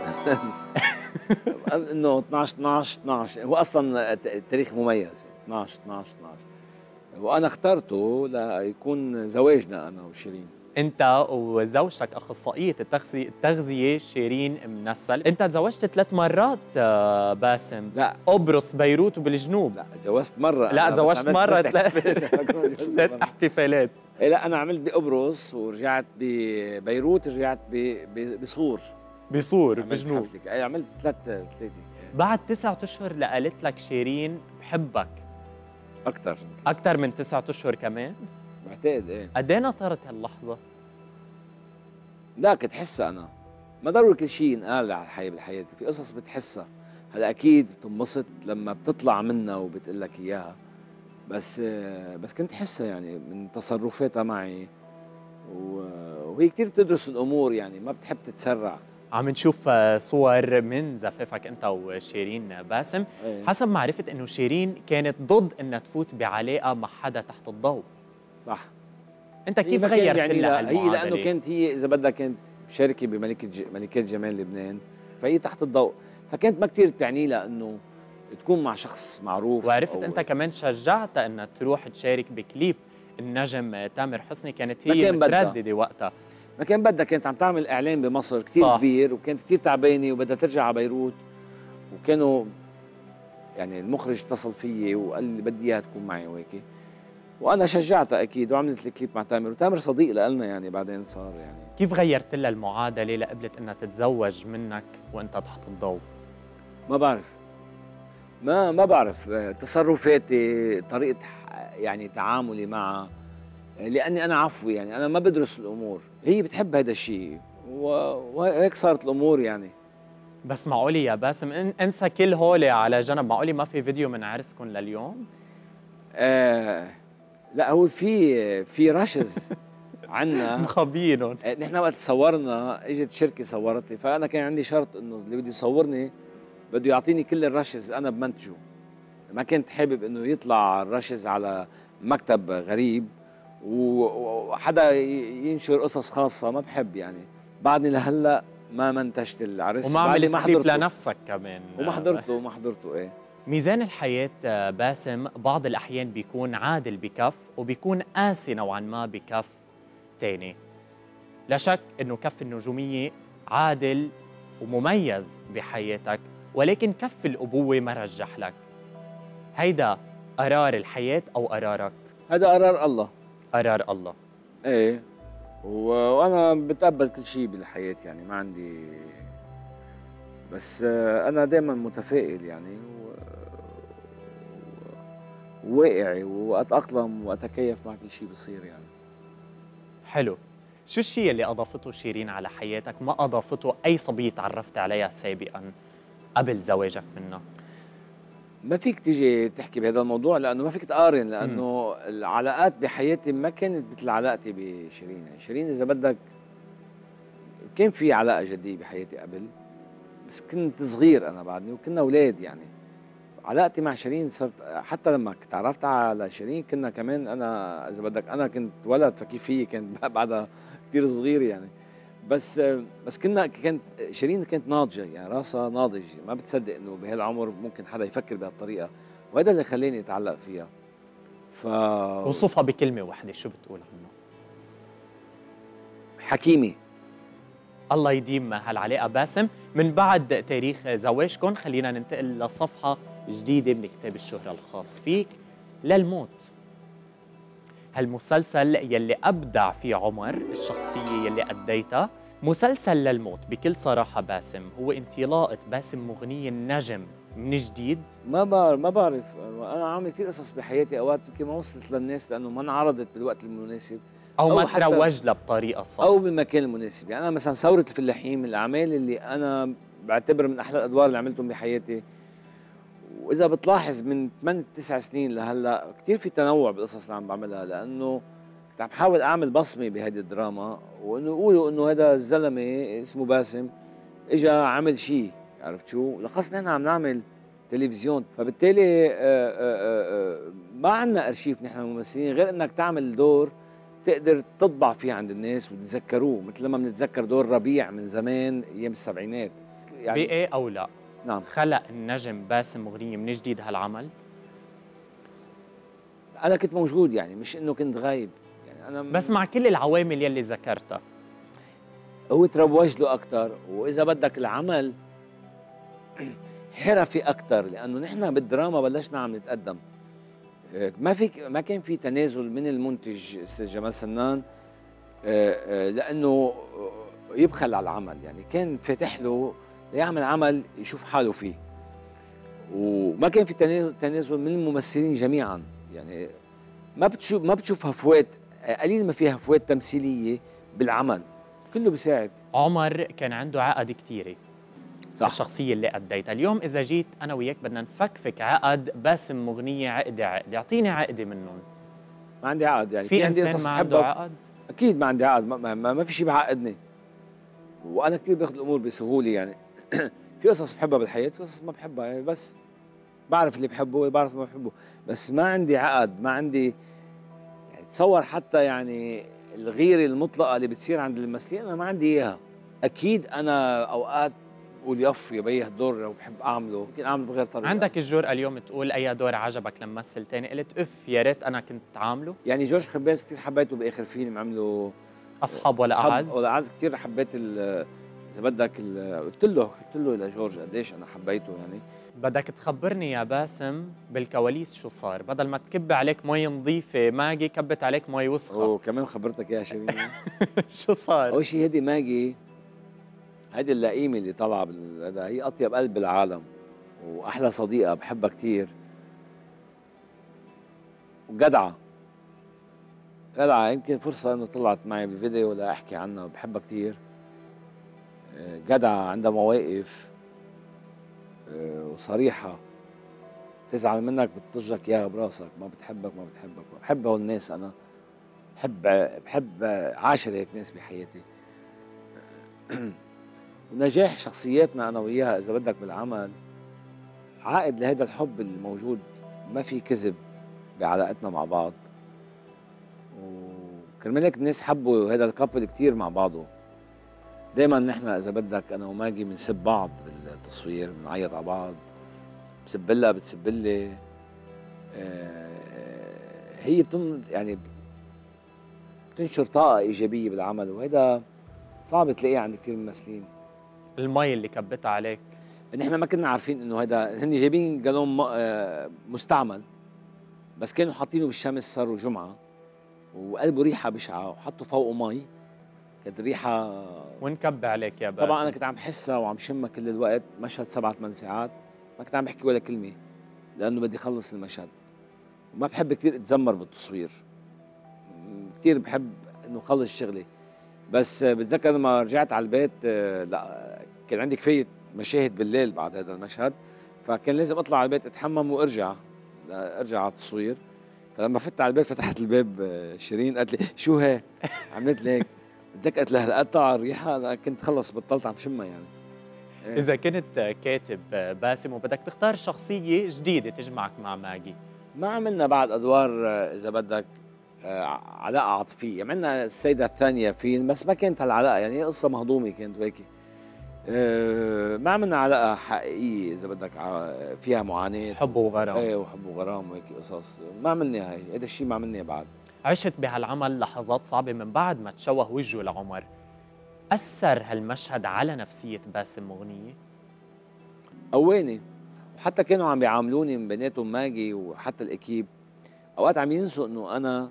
انه اثنعش اثنعش اثنعش هو اصلا تاريخ مميز، اثنعش اثنعش اثنعش، وانا اخترته ليكون زواجنا انا وشيرين. انت وزوجتك اخصائيه التغذيه التغذيه شيرين منسل. انت تزوجت ثلاث مرات باسم. لا، قبرص، بيروت وبالجنوب. لا تزوجت مره. لا تزوجت مره ثلاث احتفالات. لا انا عملت بقبرص ورجعت ببيروت، رجعت بصور بصور بجنوب. اي عملت ثلاث ثلاثه. بعد تسعة اشهر لقالت لك شيرين بحبك. اكثر اكثر من تسعة اشهر كمان؟ بعتقد ايه. قد ايه نطرت هاللحظه؟ لا كنت حسها انا، ما ضروري كل شيء ينقال على الحياه بالحياه، في قصص بتحسها. هلا اكيد بتنبسط لما بتطلع منها وبتقول لك اياها، بس بس كنت حسها يعني من تصرفاتها معي، وهي كثير بتدرس الامور يعني ما بتحب تتسرع. عم نشوف صور من زفافك انت وشيرين باسم. أيه. حسب ما عرفت انه شيرين كانت ضد انها تفوت بعلاقه مع حدا تحت الضوء. صح. انت كيف غيرت يعني لها هي لانه كانت هي اذا بدها كانت شاركه بملكه ج... ملكات جمال لبنان، فهي تحت الضوء، فكانت ما كثير بتعني لها انه تكون مع شخص معروف. وعرفت انت كمان شجعتها انها تروح تشارك بكليب النجم تامر حسني، كانت هي متردده وقتها. ما كان بدها، كانت عم تعمل اعلان بمصر كثير كبير وكانت كثير تعبانه وبدها ترجع على بيروت، وكانوا يعني المخرج اتصل فيي وقال لي بدي اياها تكون معي وهيك، وانا شجعتها اكيد وعملت الكليب مع تامر، وتامر صديق لنا يعني بعدين صار يعني. كيف غيرت لها المعادله لقبلت انها تتزوج منك وانت تحت الضوء؟ ما بعرف ما ما بعرف تصرفاتي، طريقه يعني تعاملي معها، لاني انا عفوي يعني انا ما بدرس الامور، هي بتحب هذا الشيء وهيك صارت الامور يعني. بس معقولي يا باسم انسى كل هولي على جنب، معقولي ما في فيديو من عرسكم لليوم؟ آه لا هو في في رشز عنا مخبينهم. نحن وقت صورنا اجت شركه صورت لي، فانا كان عندي شرط انه اللي بده يصورني بده يعطيني كل الرشز انا بمنتجه، ما كنت حابب انه يطلع الرشز على مكتب غريب وحدا ينشر قصص خاصه، ما بحب يعني. بعدني لهلا ما منتجت العرس وما عملت كليب لنفسك كمان وما حضرته وما حضرته ايه. ميزان الحياة باسم بعض الأحيان بيكون عادل بكف وبيكون قاسي نوعا ما بكف تاني. لا شك أنه كف النجومية عادل ومميز بحياتك، ولكن كف الأبوة ما رجح لك. هيدا قرار الحياة أو قرارك؟ هذا قرار الله. قرار الله. ايه وانا بتقبل كل شيء بالحياه يعني ما عندي، بس انا دائما متفائل يعني وواقعي واتاقلم واتكيف مع كل شيء بصير يعني. حلو. شو الشيء اللي اضافته شيرين على حياتك ما اضافته اي صبيه تعرفت عليها سابقا قبل زواجك منها؟ ما فيك تيجي تحكي بهذا الموضوع لانه ما فيك تقارن، لانه م. العلاقات بحياتي ما كانت مثل علاقتي بشيرين. يعني شيرين اذا بدك كان في علاقه جديه بحياتي قبل، بس كنت صغير انا بعدني وكنا اولاد يعني. علاقتي مع شيرين صرت حتى لما تعرفت على شيرين كنا كمان انا اذا بدك انا كنت ولد، فكيف هي كانت بعدها كثير صغير يعني. بس بس كنا كانت شيرين كانت ناضجه يعني راسها ناضج، ما بتصدق انه بهالعمر ممكن حدا يفكر بهالطريقه، وهذا اللي خلاني اتعلق فيها. ف وصفها بكلمه واحده، شو بتقول عنها؟ حكيمه. الله يديم هالعلاقه باسم. من بعد تاريخ زواجكم خلينا ننتقل لصفحه جديده من كتاب الشهره الخاص فيك، للموت. هالمسلسل يلي أبدع فيه عمر الشخصية يلي أديتها. مسلسل للموت بكل صراحة باسم هو انطلاقة باسم مغنية النجم من جديد. ما بعرف ما بعرف انا عامل كثير قصص بحياتي، اوقات يمكن ما وصلت للناس لانه ما انعرضت بالوقت المناسب أو, أو ما حتى تروج لها بطريقة صح او بالمكان المناسب. يعني انا مثلا ثوره الفلاحين من الاعمال اللي انا بعتبر من احلى الادوار اللي عملتهم بحياتي. واذا بتلاحظ من ثمانية تسع سنين لهلا كثير في تنوع بالقصص اللي عم بعملها، لانه كنت عم بحاول اعمل بصمه بهذه الدراما، وانه يقولوا انه هذا الزلمه اسمه باسم اجى عمل شيء، عرفت شو؟ لخص نحن عم نعمل تلفزيون، فبالتالي آآ آآ ما عندنا ارشيف نحن الممثلين غير انك تعمل دور تقدر تطبع فيه عند الناس وتتذكروه، مثل لما بنتذكر دور ربيع من زمان ايام السبعينات. يعني بإيه أو لا نعم خلق النجم باسم مغنية من جديد هالعمل؟ انا كنت موجود، يعني مش انه كنت غايب، يعني انا بس مع كل العوامل يلي ذكرتها هو تروج له اكثر، واذا بدك العمل حرفي اكثر، لانه نحن بالدراما بلشنا عم نتقدم. ما في ما كان في تنازل من المنتج استاذ جمال سنان لانه يبخل على العمل، يعني كان فاتح له ليعمل عمل يشوف حاله فيه، وما كان في تنازل من الممثلين جميعا. يعني ما بتشوف ما بتشوف هفوات، قليل ما فيها هفوات تمثيليه بالعمل، كله بيساعد. عمر كان عنده عقد كثيره صح. الشخصيه اللي أديتها. اليوم اذا جيت انا وياك بدنا نفكفك عقد باسم مغنيه عقده عقده، اعطيني عقده منهم. ما عندي عقد، يعني في عندي انسان قصص ما عنده بحبها. عقد؟ اكيد ما عندي عقد، ما, ما, ما في شيء بعقدني، وانا كثير باخذ الامور بسهوله. يعني في قصص بحبها بالحياه، في قصص ما بحبها، يعني بس بعرف اللي بحبه واللي بعرف ما بحبه، بس ما عندي عقد، ما عندي. يعني تصور حتى يعني الغيره المطلقه اللي بتصير عند الممثلين انا ما عندي اياها. اكيد انا اوقات بقول يف يا بي هالدور لو بحب اعمله يمكن اعمله بغير طريقه. عندك الجرأة اليوم تقول اي دور عجبك لما مثل تاني قلت اف يا ريت انا كنت عامله؟ يعني جورج خباز كثير حبيته باخر فيلم عمله اصحاب ولا أصحاب اعز. ولا اعز كثير حبيت اذا بدك. قلت له قلت له لجورج قديش انا حبيته. يعني بدك تخبرني يا باسم بالكواليس شو صار، بدل ما تكب عليك مي نظيفه ماجي كبت عليك مي وسخه. وكمان خبرتك يا شيرين. شو صار؟ اول شيء هيدي ماجي، هيدي اللئيمه اللي طالعه هذا، هي اطيب قلب بالعالم واحلى صديقه بحبها كثير، وجدعه جدعه. يمكن فرصه انه طلعت معي بالفيديو ولا احكي عنها، بحبها كثير. جدعه، عندها مواقف وصريحه، تزعل منك بتطجك اياها براسك، ما بتحبك ما بتحبك. بحب هول الناس، انا بحب بحب عاشر هيك ناس بحياتي. ونجاح شخصياتنا انا وياها اذا بدك بالعمل عائد لهذا الحب الموجود، ما في كذب بعلاقتنا مع بعض. وكرمال هيك الناس حبوا هذا الكابل كثير مع بعضه. دائما نحن اذا بدك انا وماجي بنسب بعض بالتصوير، بنعيط على بعض، بسب لها بتسب لي. هي بتن يعني بتنشر طاقه ايجابيه بالعمل، وهذا صعب تلاقيه عند كثير من الممثلين. المي اللي كبتها عليك، نحن ما كنا عارفين انه هذا، هن جايبين جالون مستعمل بس كانوا حاطينه بالشمس، صاروا جمعه وقلبه ريحه بشعه، وحطوا فوقه مي، كانت ريحه ونكب عليك يا باسم. طبعا انا كنت عم حسها وعم شمها كل الوقت. مشهد سبعة ثمان ساعات ما كنت عم بحكي ولا كلمه لانه بدي اخلص المشهد. وما بحب كثير اتذمر بالتصوير، كثير بحب انه خلص شغلي. بس بتذكر لما رجعت على البيت، لا كان عندي كفايه مشاهد بالليل بعد هذا المشهد، فكان لازم اطلع على البيت اتحمم وارجع ارجع على التصوير. فلما فت على البيت فتحت الباب شيرين قالت لي شو هي؟ عملت لي هيك. بتذكر قلت لها هلا قطع الريحه، انا كنت خلص بطلت عم شمها يعني. اذا كنت كاتب باسم وبدك تختار شخصيه جديده تجمعك مع ماجي، ما عملنا بعد ادوار اذا بدك علاقه عاطفيه. عملنا السيده الثانيه فيلم بس ما كانت هالعلاقه، يعني قصه مهضومه كانت هيك. أه ما عملنا علاقه حقيقيه اذا بدك فيها معاناه، حب وغرام. ايه وحب وغرام وهيك قصص، ما عملنا هاي، هذا الشيء ما عملناه بعد. عشت بهالعمل لحظات صعبه من بعد ما تشوه وجهه لعمر، اثر هالمشهد على نفسيه باسم مغنيه؟ قواني، وحتى كانوا عم بيعاملوني من بيناتهم ماجي وحتى الاكيب اوقات عم ينسوا انه انا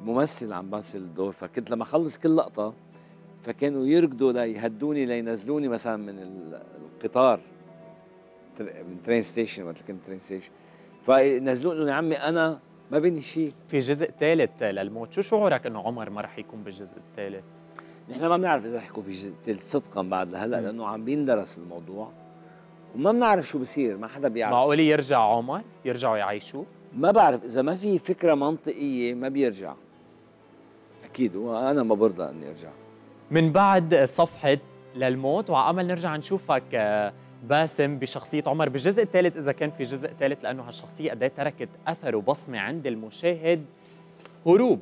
ممثل عم بمثل الدور، فكنت لما اخلص كل لقطه فكانوا يركضوا ليهدوني لينزلوني مثلا من ال- القطار، تر- من ترين ستيشن، وقت كنت ترين ستيشن، فنزلوني يا عمي انا ما بيني شيء. في جزء ثالث للموت، شو شعورك انه عمر ما رح يكون بالجزء الثالث؟ نحن ما بنعرف اذا رح يكون في جزء ثالث صدقا بعد لهلا، مم. لانه عم بيندرس الموضوع وما بنعرف شو بصير، ما حدا بيعرف. معقول يرجع عمر؟ يرجعوا يعيشوا؟ ما بعرف اذا ما في فكره منطقيه ما بيرجع اكيد، وانا ما برضى اني ارجع. من بعد صفحة للموت، وعامل نرجع نشوفك آه، باسم بشخصية عمر بالجزء الثالث، إذا كان في جزء ثالث، لأنه هالشخصية قد إيه تركت أثر وبصمة عند المشاهد. هروب،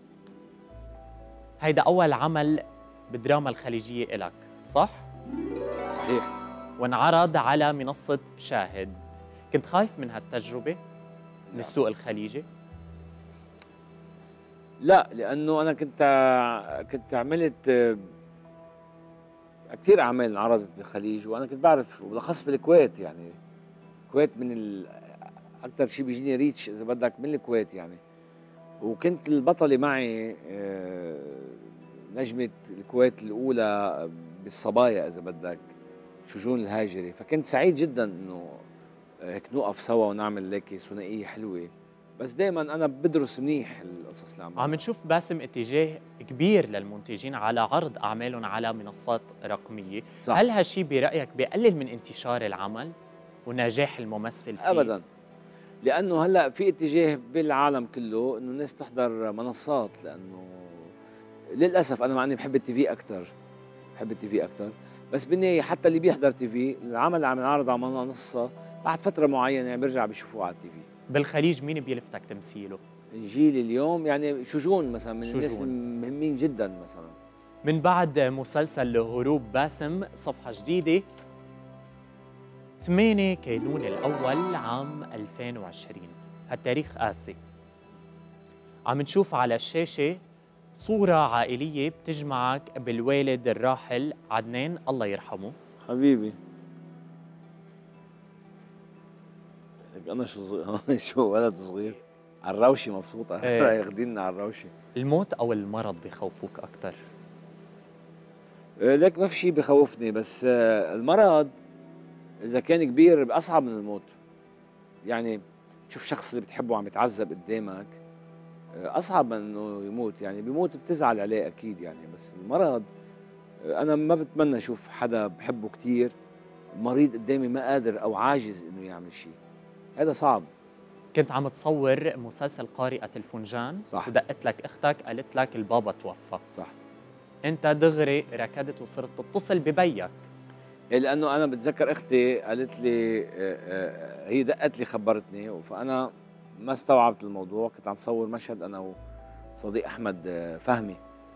هيدا أول عمل بالدراما الخليجية إلك، صح؟ صحيح. وانعرض على منصة شاهد. كنت خايف من هالتجربة من لا. السوق الخليجي؟ لا، لانه انا كنت ع- كنت عملت آه، كثير اعمال انعرضت بالخليج، وانا كنت بعرف، وبالاخص بالكويت. يعني الكويت من ال... اكثر شيء بيجيني ريتش اذا بدك من الكويت يعني. وكنت البطله معي آه، نجمه الكويت الاولى بالصبايا اذا بدك، شجون الهاجري، فكنت سعيد جدا انه هيك نوقف سوا ونعمل هيك ثنائيه حلوه. بس دائما انا بدرس منيح القصص اللي عم عم نشوف باسم اتجاه كبير للمنتجين على عرض أعمالهم على منصات رقمية. صح. هل هالشي برأيك بيقلل من انتشار العمل ونجاح الممثل فيه؟ ابدا، لانه هلا في اتجاه بالعالم كله انه الناس تحضر منصات، لانه للاسف انا مع اني بحب التي في اكثر، بحب التي في اكثر، بس بالنهايه حتى اللي بيحضر تي في العمل اللي عم ينعرض على منصه بعد فتره معينه يعني بيرجع بيشوفوه على التي في. بالخليج مين بيلفتك تمثيله؟ جيل اليوم يعني شجون مثلا من الناس شجون. المهمين جدا مثلا. من بعد مسلسل هروب باسم، صفحة جديدة، ثمانية كانون الأول عام ألفين وعشرين، هالتاريخ قاسي. عم نشوف على الشاشة صورة عائلية بتجمعك بالوالد الراحل عدنان الله يرحمه. حبيبي هيك انا شو صغير شو ولد صغير على الروشه مبسوطه. إيه. ياخذيننا على الروشه. الموت أو المرض بخوفوك أكتر؟ آه، لك ما في شيء بخوفني، بس آه، المرض اذا كان كبير اصعب من الموت. يعني تشوف شخص اللي بتحبه عم يتعذب قدامك آه، اصعب من انه يموت. يعني بيموت بتزعل عليه اكيد يعني، بس المرض آه، انا ما بتمنى اشوف حدا بحبه كثير مريض قدامي ما قادر او عاجز انه يعمل شيء، هذا صعب. كنت عم تصور مسلسل قارئة الفنجان، صح. ودقت لك اختك قالت لك البابا توفى، صح. انت دغري ركضت وصرت تتصل ببيك. إيه، لانه انا بتذكر اختي قالت لي آه، آه، هي دقت لي خبرتني، فانا ما استوعبت الموضوع. كنت عم صور مشهد انا وصديق احمد آه، فهمي،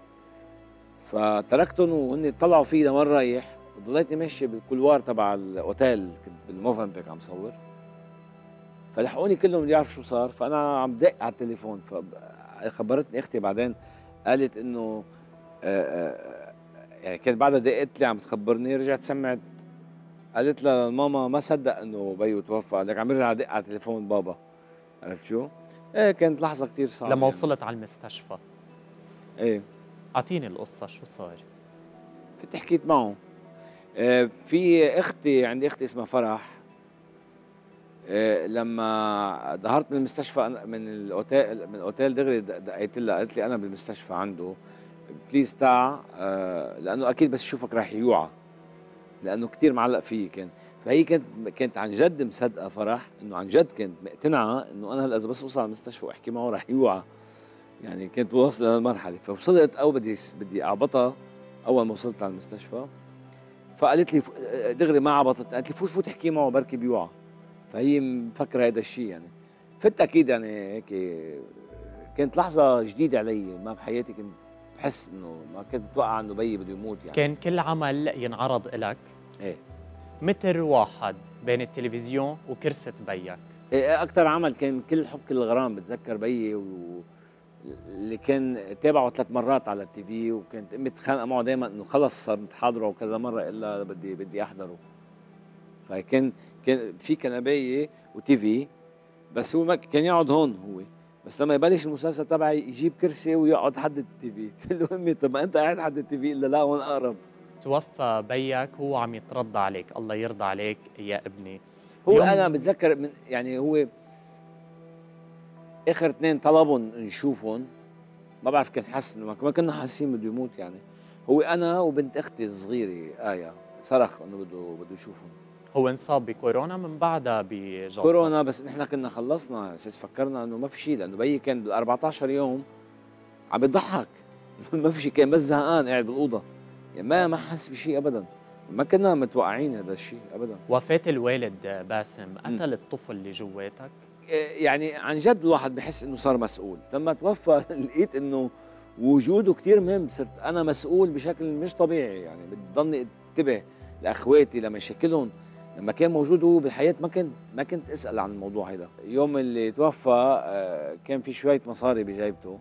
فتركتهم وهن طلعوا فيه لوين رايح، وضليتني ماشي بالكولوار تبع الاوتيل، كنت بالموفنبيك عم صور، فلحقوني كلهم بدي يعرفوا شو صار. فانا عم دق على التليفون، فخبرتني اختي بعدين قالت انه آه، آه، يعني كانت بعدها دقت لي عم تخبرني، رجعت سمعت قالت لها ماما ما صدق انه بيو توفى، قال لك عم يرجع دق على تليفون بابا. عرفت شو؟ ايه كانت لحظه كثير صعبه لما يعني. وصلت على المستشفى، ايه اعطيني القصة شو صار؟ كنت حكيت معه. آه، في اختي، عندي اختي اسمها فرح، آه، لما ظهرت من المستشفى أنا- من الاوتيل من الاوتيل دغري دقيت لها، قالت لي انا بالمستشفى عنده، بليز تعا، آه، لانه اكيد بس يشوفك راح يوعى، لانه كثير معلق فيي كان. فهي كانت كانت عن جد مصدقه فرح، انه عن جد كانت مقتنعه انه انا هلا اذا بس اوصل على المستشفى واحكي معه راح يوعى. يعني كنت واصله لهالمرحله، فوصلت او بدي بدي اعبطها اول ما وصلت على المستشفى، فقالت لي دغري ما عبطت، قالت لي فوت فوت احكي معه بركي بيوعى. فهي مفكره هذا الشيء يعني. فت اكيد يعني هيك كانت لحظه جديده علي، ما بحياتي كنت بحس انه ما كنت بتوقع انه بيي بده يموت يعني. كان كل عمل ينعرض إلك ايه متر واحد بين التلفزيون وكرسة بيك. ايه اكثر عمل كان كل حب كل الغرام، بتذكر بيي و... اللي كان تابعه ثلاث مرات على التي في، وكانت امي تتخانق معه دائما انه خلص صرت حاضره كذا مره الا بدي بدي احضره. فكان كان في كنبايه وتي في، بس هو ما كان يقعد هون هو، بس لما يبلش المسلسل تبعي يجيب كرسي ويقعد حد التي في، تقول له امي طب ما انت قاعد حد التي في، الا لا هون اقرب. توفى بيك هو عم يترضى عليك، الله يرضى عليك يا ابني. هو انا بتذكر من يعني هو اخر اثنين طلبهم نشوفهم، ما بعرف كان حس انه ما كنا حاسين بده يموت يعني. هو انا وبنت اختي الصغيره ايه صرخ انه بده بده يشوفهم. هو انصاب بكورونا من بعدها بجلطة كورونا، بس نحن كنا خلصنا اساس فكرنا انه ما في شيء، لانه بيي كان بال أربعطعش يوم عم بيضحك ما في شيء، كان بس زهقان قاعد بالاوضه يعني ما ما حس بشيء ابدا، ما كنا متوقعين هذا الشيء ابدا. وفاة الوالد باسم قتل الطفل اللي جواتك؟ يعني عن جد الواحد بحس انه صار مسؤول، لما توفى لقيت انه وجوده كثير مهم، صرت انا مسؤول بشكل مش طبيعي يعني، بتضلني انتبه لاخواتي لمشاكلهم. لما كان موجود هو بالحياه ما كنت ما كنت اسال عن الموضوع هذا. يوم اللي توفى كان في شويه مصاري بجيبته،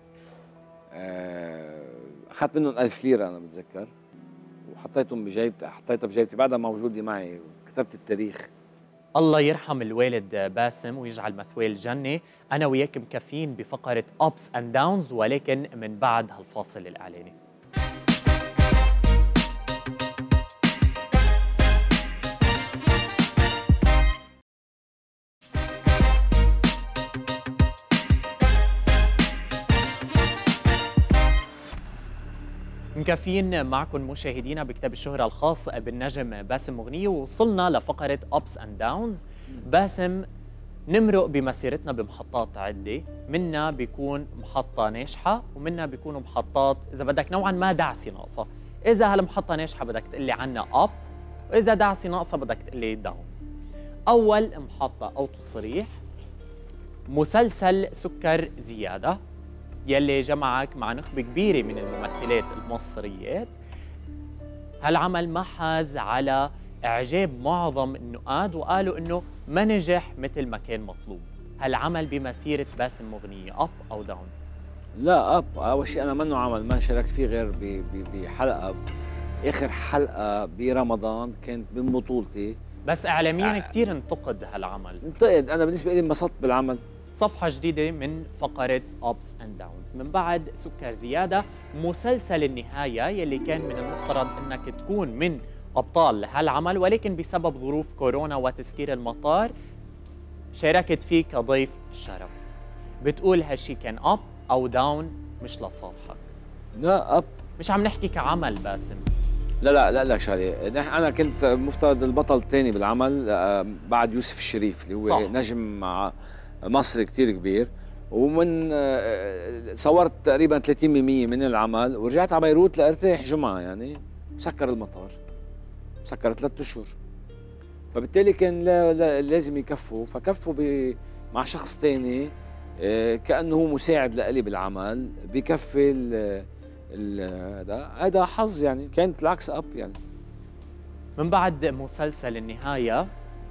اخذت منهم ألف ليره انا بتذكر، وحطيتهم بجيبتي، حطيتها بجيبتي بعدها موجوده معي، وكتبت التاريخ. الله يرحم الوالد باسم ويجعل مثواه الجنة. أنا وياك مكفين بفقرة Ups and Downs، ولكن من بعد هالفاصل الإعلاني. مكفين معكم مشاهدينا بكتاب الشهرة الخاص بالنجم باسم مغنية، ووصلنا لفقرة Ups and Downs. باسم، نمرق بمسيرتنا بمحطات عدة، منا بيكون محطة ناجحة ومنا بيكونوا محطات إذا بدك نوعا ما دعسة ناقصة. إذا هالمحطة ناجحة بدك تقلي عنها up، وإذا دعسة ناقصة بدك تقلي down. أول محطة أو تصريح مسلسل سكر زيادة يلي جمعك مع نخبة كبيرة من الممثلات المصريات. هالعمل ما حاز على إعجاب معظم النقاد وقالوا إنه ما نجح مثل ما كان مطلوب. هالعمل بمسيرة باسم مغنية أب أو داون؟ لا أب. أول شيء أنا منه عمل ما شاركت فيه غير بحلقة، آخر حلقة برمضان كانت من بطولتي. بس إعلامياً آه. كتير انتقد هالعمل. انتقد، أنا بالنسبة لي انبسطت بالعمل. صفحة جديدة من فقرة Ups and Downs. من بعد سكر زيادة، مسلسل النهاية يلي كان من المفترض أنك تكون من أبطال هالعمل، ولكن بسبب ظروف كورونا وتسكير المطار شاركت فيه كضيف شرف. بتقول هالشي كان أب أو داون مش لصالحك؟ لا أب. مش عم نحكي كعمل باسم. لا لا لا لك شغله، أنا كنت مفترض البطل الثاني بالعمل بعد يوسف الشريف اللي هو صح. نجم مصري كتير كبير، ومن صورت تقريبا ثلاثين بالمئة من العمل ورجعت على بيروت لارتاح جمعه يعني، مسكر المطار، مسكر ثلاث اشهر، فبالتالي كان لا لا لازم يكفوا، فكفوا مع شخص ثاني كانه هو مساعد لإلي بالعمل بكفي هذا هذا حظ يعني، كانت العكس اب يعني. من بعد مسلسل النهايه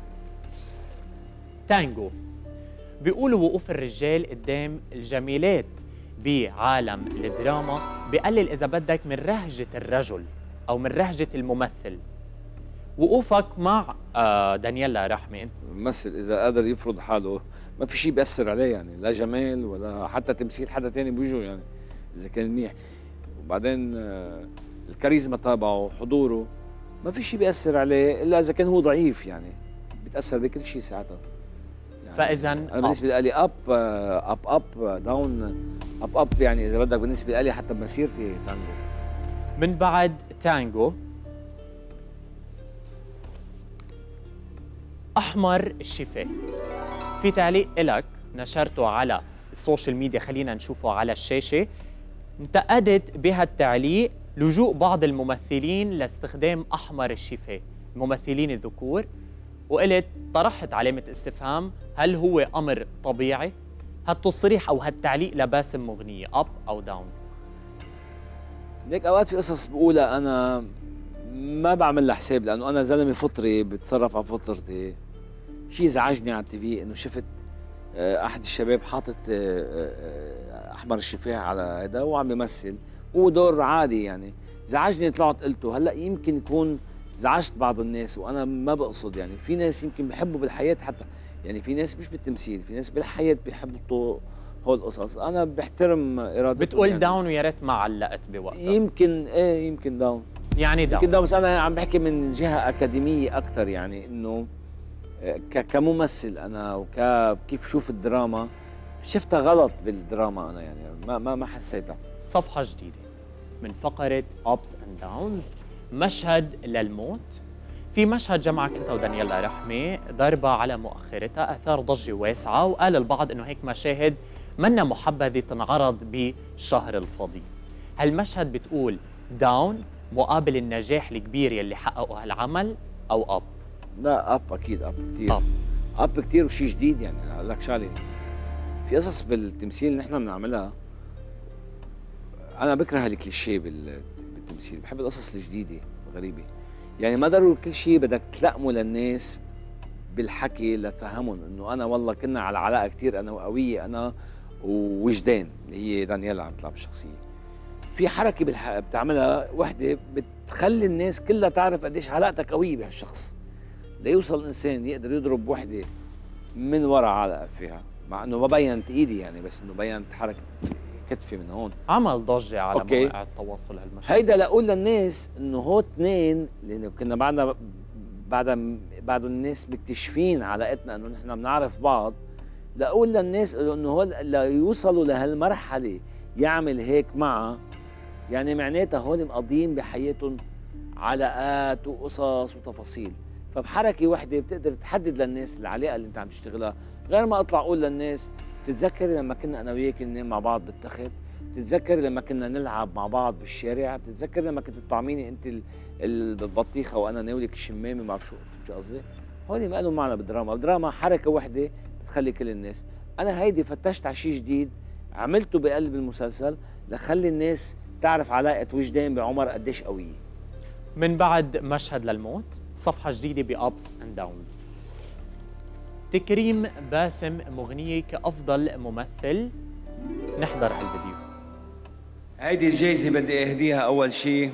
تانجو، بيقولوا وقوف الرجال قدام الجميلات بعالم الدراما بقلل إذا بدك من رهجة الرجل أو من رهجة الممثل. وقوفك مع آه دانييلا رحمة، ممثل إذا قادر يفرض حاله ما في شيء بيأثر عليه يعني، لا جمال ولا حتى تمثيل حدا تاني بوجهه يعني إذا كان منيح. وبعدين آه الكاريزما تبعه، حضوره، ما في شيء بيأثر عليه إلا إذا كان هو ضعيف يعني، بيتأثر بكل شيء ساعتها. فاذا انا بالنسبه لي اب اب اب داون اب اب يعني اذا بدك بالنسبه لي حتى بمسيرتي تانجو. من بعد تانجو احمر الشفاه، في تعليق لك نشرته على السوشيال ميديا، خلينا نشوفه على الشاشه. انتقدت بهالتعليق لجوء بعض الممثلين لاستخدام احمر الشفاه، الممثلين الذكور، وقلت طرحت علامة استفهام، هل هو أمر طبيعي؟ هالتصريح أو هالتعليق لباسم مغنية أب أو داون؟ ليك أوقات في قصص بقولها أنا ما بعمل لها حساب، لأنه أنا زلمة فطري بتصرف على فطرتي. شيء زعجني على التي في إنه شفت أحد الشباب حاطط أحمر الشفاه على هذا وعم بيمثل، هو دور عادي يعني، زعجني طلعت قلته. هلا يمكن يكون زعجت بعض الناس وانا ما بقصد يعني، في ناس يمكن بحبوا بالحياه حتى يعني، في ناس مش بالتمثيل، في ناس بالحياه بيحبوا هول القصص. انا بحترم ارادته. بتقول يعني داون ويا ريت ما علقت بوقتها. يمكن ايه يمكن داون يعني داون يمكن داون بس انا عم بحكي من جهه اكاديميه اكثر، يعني انه ك- كممثل انا وكيف شوف الدراما شفتها غلط بالدراما. انا يعني ما ما ما حسيتها. صفحة جديدة من فقرة ups and downs. مشهد للموت. في مشهد جمعك انت ودانييلا رحمة ضربة على مؤخرتها اثار ضجة واسعة، وقال البعض انه هيك مشاهد منا محبذة تنعرض بشهر الفضيل. هالمشهد بتقول داون مقابل النجاح الكبير يلي حققه هالعمل، او اب؟ لا اب اكيد، اب كثير، اب اب كثير وشيء جديد. يعني اقول لك شغله، في قصص بالتمثيل اللي نحن بنعملها، انا بكره الكليشيه بال- بالتمثيل، بحب القصص الجديده الغريبه. يعني ما ضروري كل شيء بدك تلقمه للناس بالحكي لتفهمهم انه انا والله كنا على علاقه كثير انا وقويه، انا ووجدان اللي هي دانييلا عم تلعب الشخصيه. في حركه بالح... بتعملها وحده بتخلي الناس كلها تعرف قديش علاقتك قويه بهالشخص، ليوصل الانسان يقدر يضرب وحده من ورا على فيها، مع انه ما بينت ايدي يعني، بس انه بينت حركه كتفي من هون. عمل ضجة على أوكي. مواقع التواصل هالمشهد. هيدا لاقول للناس انه هو اثنين، لانه كنا بعدنا بعد بعد الناس مكتشفين علاقتنا انه نحن بنعرف بعض، لاقول للناس انه هو ليوصلوا لهالمرحله يعمل هيك معها، يعني معناتها هول مقضيين بحياتهم علاقات وقصص وتفاصيل. فبحركه وحده بتقدر تحدد للناس العلاقه اللي انت عم تشتغلها، غير ما اطلع اقول للناس بتتذكري لما كنا انا وياك ننام مع بعض بالتخت، بتتذكري لما كنا نلعب مع بعض بالشارع، بتتذكري لما كنت تطعميني انت ال- البطيخه وانا ناولك الشمامه، ما بعرف شو شو قصدي. هول ما لهم معنى بالدراما، الدراما حركه وحده بتخلي كل الناس. انا هيدي فتشت على شيء جديد عملته بقلب المسلسل لخلي الناس تعرف علاقه وجدان بعمر قديش قويه. من بعد مشهد للموت، صفحة جديدة بأبس اند داونز. تكريم باسم مغنية كأفضل ممثل. نحضر هالفيديو. هيدي الجايزة بدي اهديها أول شيء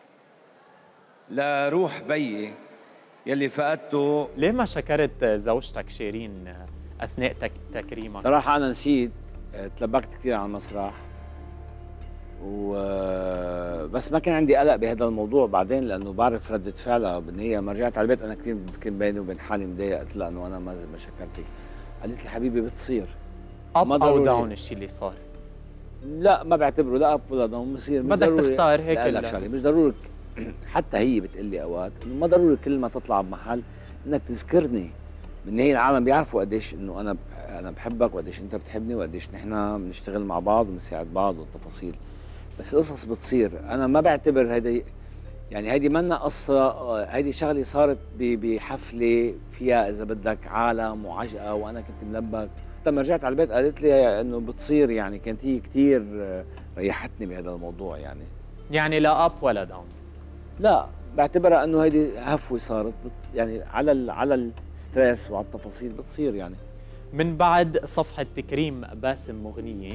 لروح بيي يلي فقدته. ليه ما شكرت زوجتك شيرين أثناء تك تكريمك؟ صراحة أنا نسيت، آه، تلبكت كثير على المسرح و آه، بس ما كان عندي قلق بهذا الموضوع بعدين، لأنه بعرف ردة فعلها بالنهاية. لما رجعت على البيت أنا كثير كنت بيني وبين حالي مضايق، قلت لها إنه أنا ما ما شكرتك. قالت لي حبيبي بتصير أب ما أو ضروري. داون الشيء اللي صار؟ لا ما بعتبره لا اب ولا داون، بصير مش بدك ضروري. تختار هيك لا لك ال- شغله مش ضروري. حتى هي بتقول لي اوقات انه ما ضروري كل ما تطلع بمحل انك تذكرني. بالنهايه العالم بيعرفوا قديش انه انا انا بحبك وقديش انت بتحبني وقديش نحن بنشتغل مع بعض وبنساعد بعض والتفاصيل. بس القصص بتصير، انا ما بعتبر هيدي يعني هيدي منا قصه، هيدي شغله صارت ب- بحفله فيها اذا بدك عالم وعجقه وانا كنت ملبك. لما رجعت على البيت قالت لي انه بتصير، يعني كانت هي كثير ريحتني بهذا الموضوع. يعني يعني لا أب ولا داون. لا بعتبرها انه هيدي هفوه صارت بت يعني على ال على الستريس وعلى التفاصيل بتصير. يعني من بعد صفحة تكريم باسم مغنية،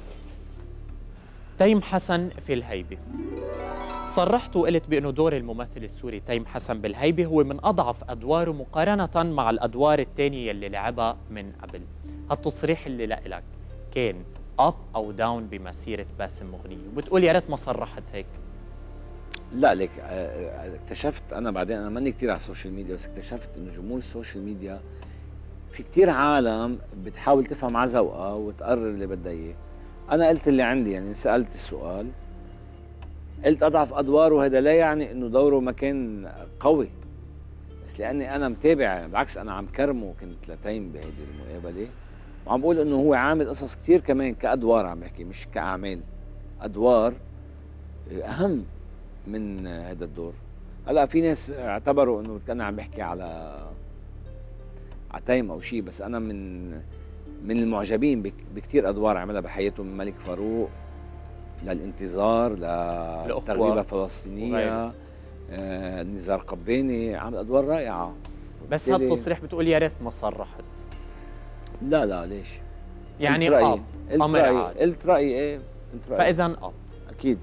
تيم حسن في الهيبة. صرحت وقلت بأنه دور الممثل السوري تيم حسن بالهيبة هو من أضعف أدواره مقارنة مع الأدوار الثانية اللي لعبها من قبل. هالتصريح اللي لك كان أب أو داون بمسيرة باسم مغنية؟ وبتقول يا ريت ما صرحت هيك. لا ليك آه، اكتشفت انا بعدين، انا ماني كثير على السوشيال ميديا، بس اكتشفت انه جمهور السوشيال ميديا في كثير عالم بتحاول تفهم على ذوقها وتقرر اللي بدها اياه. انا قلت اللي عندي، يعني سالت السؤال قلت اضعف ادواره، هذا لا يعني انه دوره ما كان قوي، بس لاني انا متابع، بالعكس انا عم كرمه كنت لتيم بهيدي المقابله، وعم بقول انه هو عامل قصص كثير كمان كادوار، عم بحكي مش كاعمال، ادوار اهم من هذا الدور. هلا في ناس اعتبروا انه كان عم بحكي على على تيم او شيء، بس انا من من المعجبين بكثير ادوار عملها بحياته، من ملك فاروق للانتظار لتغريبه فلسطينيه، آه نزار قباني، عمل ادوار رائعه. بس هالتصريح بتقول يا ريت ما صرحت. لا لا ليش؟ يعني قلت رأيي. اب قلت امر رأيي. عادي. قلت رايي ايه قلت رايي فاذا اب. اكيد.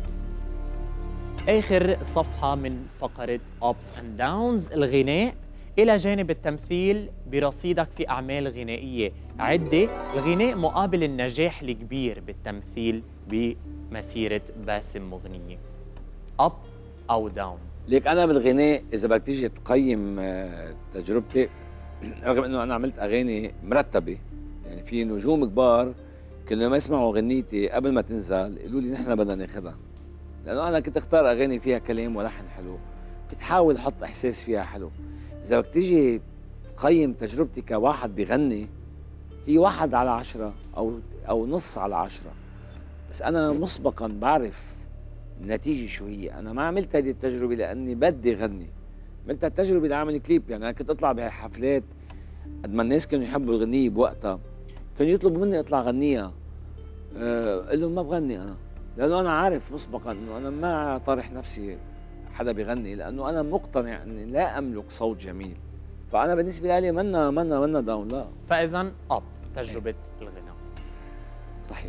آخر صفحة من فقرة Ups and Downs، الغناء إلى جانب التمثيل برصيدك في أعمال غنائية عدة، الغناء مقابل النجاح الكبير بالتمثيل بمسيرة باسم مغنية، أب أو داون؟ ليك أنا بالغناء إذا بدك تيجي تقيم آه، تجربتي، رغم إنه أنا عملت أغاني مرتبة، يعني في نجوم كبار كانوا لما يسمعوا غنيتي قبل ما تنزل يقولوا لي نحن بدنا ناخذها، لأنه أنا كنت أختار أغاني فيها كلام ولحن حلو، كنت حاول أحط إحساس فيها حلو. إذا بدك تيجي تقيم تجربتي كواحد بغني، هي واحد على عشرة أو أو نص على عشرة، بس أنا مسبقاً بعرف النتيجة شو هي. أنا ما عملت هذه التجربة لأني بدي غني، عملت التجربة لأعمل كليب. يعني أنا كنت أطلع بحفلات قد ما الناس كانوا يحبوا الغنية بوقتها، كانوا يطلبوا مني أطلع غنيها، أه قل لهم ما بغني أنا، لأنه أنا عارف مسبقاً إنه أنا ما طارح نفسي حدا بيغني، لأنه أنا مقتنع إني لا أملك صوت جميل. فأنا بالنسبة لي منا منا منا داون، لا. فإذا أب تجربة الغناء. صحيح.